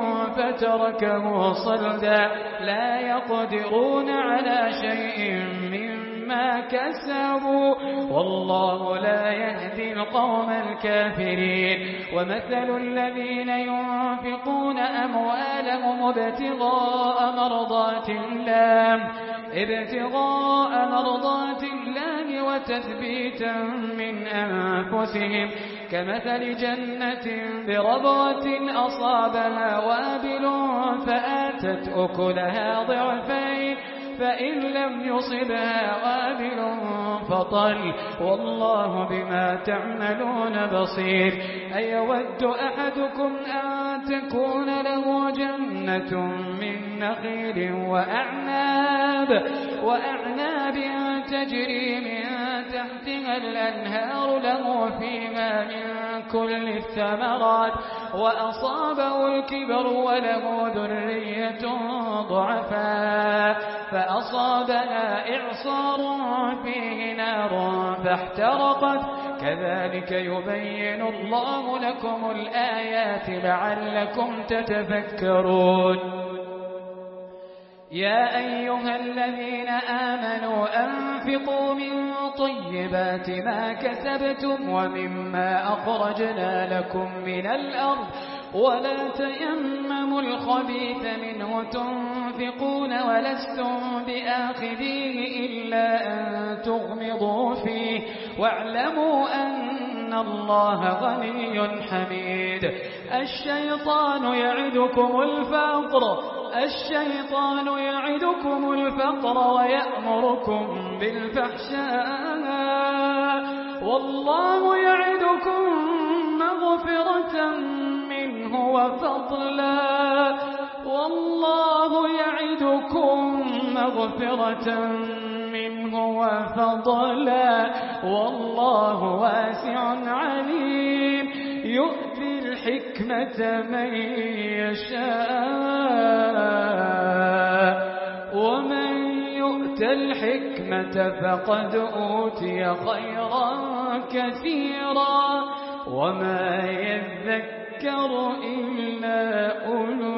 Speaker 2: فتركه صلدا لا يقدرون على شيء مما مما كسبوا والله لا يهدي القوم الكافرين ومثل الذين ينفقون أموالهم ابتغاء مرضات الله وتثبيتا من أنفسهم كمثل جنة بربوة أصابها وابل فآتت أكلها ضعفين فإن لم يصبها وابل فطل والله بما تعملون بصير أيود أحدكم أن تكون له جنة من نخيل وأعناب تجري من تحتها الأنهار له فيها من كل الثمرات وأصابه الكبر وله ذرية ضعفاء فأصابها إعصار فيه نار فاحترقت كذلك يبين الله لكم الآيات لعلكم تتفكرون يا أيها الذين آمنوا أنفقوا من طيبات ما كسبتم ومما أخرجنا لكم من الأرض ولا تيمموا الخبيث منه تنفقون ولستم بآخذيه إلا أن تغمضوا فيه واعلموا أن الله غني حميد الشيطان يعدكم الفقر ويأمركم بالفحشاء والله يعدكم مغفرة منه وفضلا والله واسع عليم يؤتي الحكمة من يشاء ومن يؤت الحكمة فقد أوتي خيرا كثيرا وما يذكر إلا أولو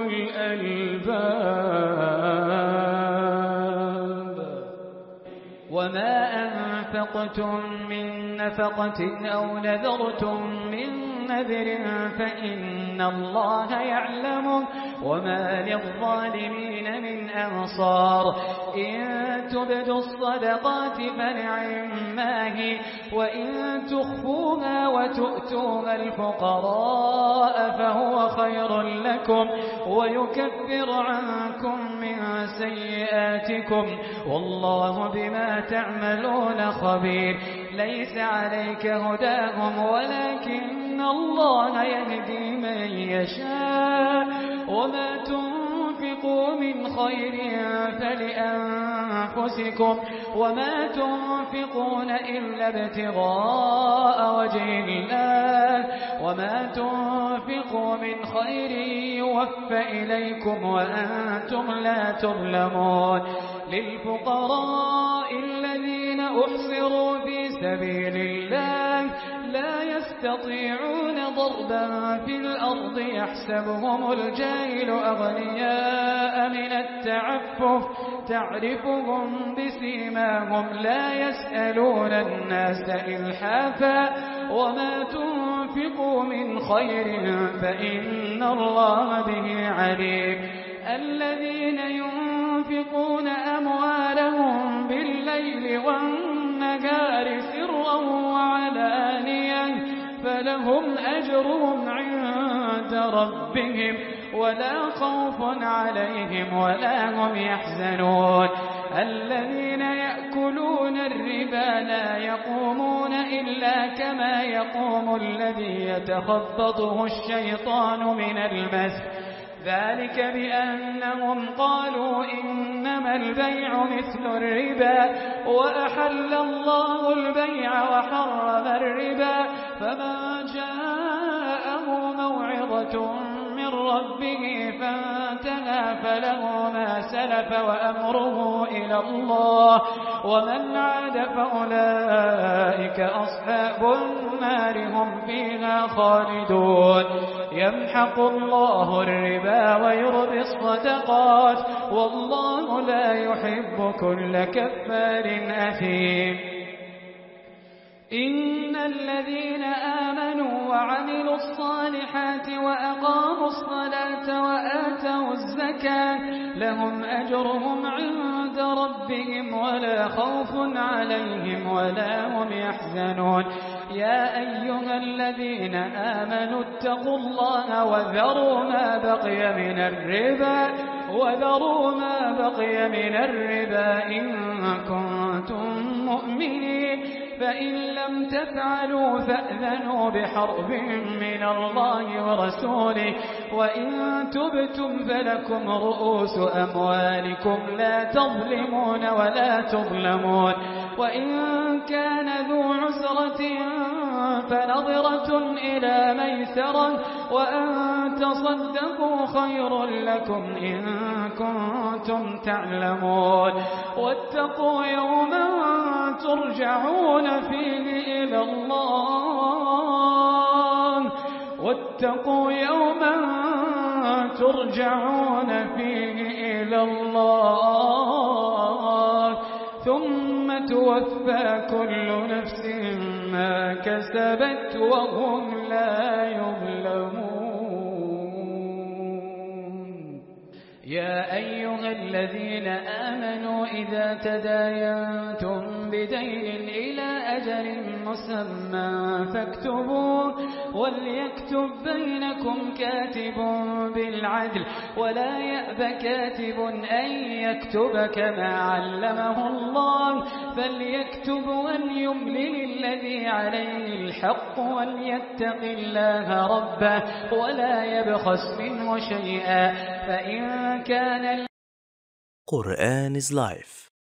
Speaker 2: الألباب وما أنفقتم من نفقة أو نذرتم من نذر فإن الله يعلمه وما للظالمين من أنصار إن تبدوا الصدقات فنعما هي وإن تخفوها وتؤتوها الفقراء فهو خير لكم ويكفر عنكم من سيئاتكم والله بما تعملون خبير ليس عليك هداهم ولكن الله يهدي من يشاء وما تنفقوا من خير فلأنفسكم وما تنفقون إلا ابتغاء وجه الله وما تنفقوا من خير يوفى إليكم وأنتم لا تظلمون للفقراء الذين أحصروا في سبيل الله لا يستطيعون ضربا في الأرض يحسبهم الجاهل أغنياء من التعفف تعرفهم بسيماهم لا يسألون الناس إلحافا وما تنفقوا من خير فإن الله به عليم الذين ينفقون أموالهم بالليل والنهار سرا وعلانية فلهم أجرهم عند ربهم ولا خوف عليهم ولا هم يحزنون الذين يأكلون الربا لا يقومون إلا كما يقوم الذي يتخبطه الشيطان من المس ذلك بأنهم قالوا إنما البيع مثل الربا وأحل الله البيع وحرم الربا فمن جاءه موعظة من ربه فانتهى فله ما سلف وأمره إلى الله ومن عاد فأولئك أصحاب النار هم فيها خالدون يمحق الله الربا ويربي الصدقات والله لا يحب كل كفار أثيم إن الذين آمنوا وعملوا الصالحات وأقاموا الصلاة وآتوا الزكاة لهم أجرهم عند ربهم ولا خوف عليهم ولا هم يحزنون يا أيها الذين آمنوا اتقوا الله وذروا ما بقي من الربا إن كنتم مؤمنين فإن لم تفعلوا فأذنوا بحرب من الله ورسوله وإن تبتم فلكم رؤوس أموالكم لا تظلمون ولا تظلمون وإن كان ذو عسرة فنظرة إلى ميسرة وأن تصدقوا خير لكم إن كنتم تعلمون واتقوا يوما ترجعون فيه إلى الله ثم توفى كل نفس ما كسبت وهم لا يظلمون يا أيها الذين آمنوا إذا تداينتم بدين إلى أجل مسمى فاكتبوه وليكتب بينكم كاتب بالعدل ولا يأب كاتب أن يكتب كما علمه الله فليكتب وليملل الذي عليه الحق وليتق الله ربه ولا يبخس منه شيئا فإن كان
Speaker 3: Quran is life.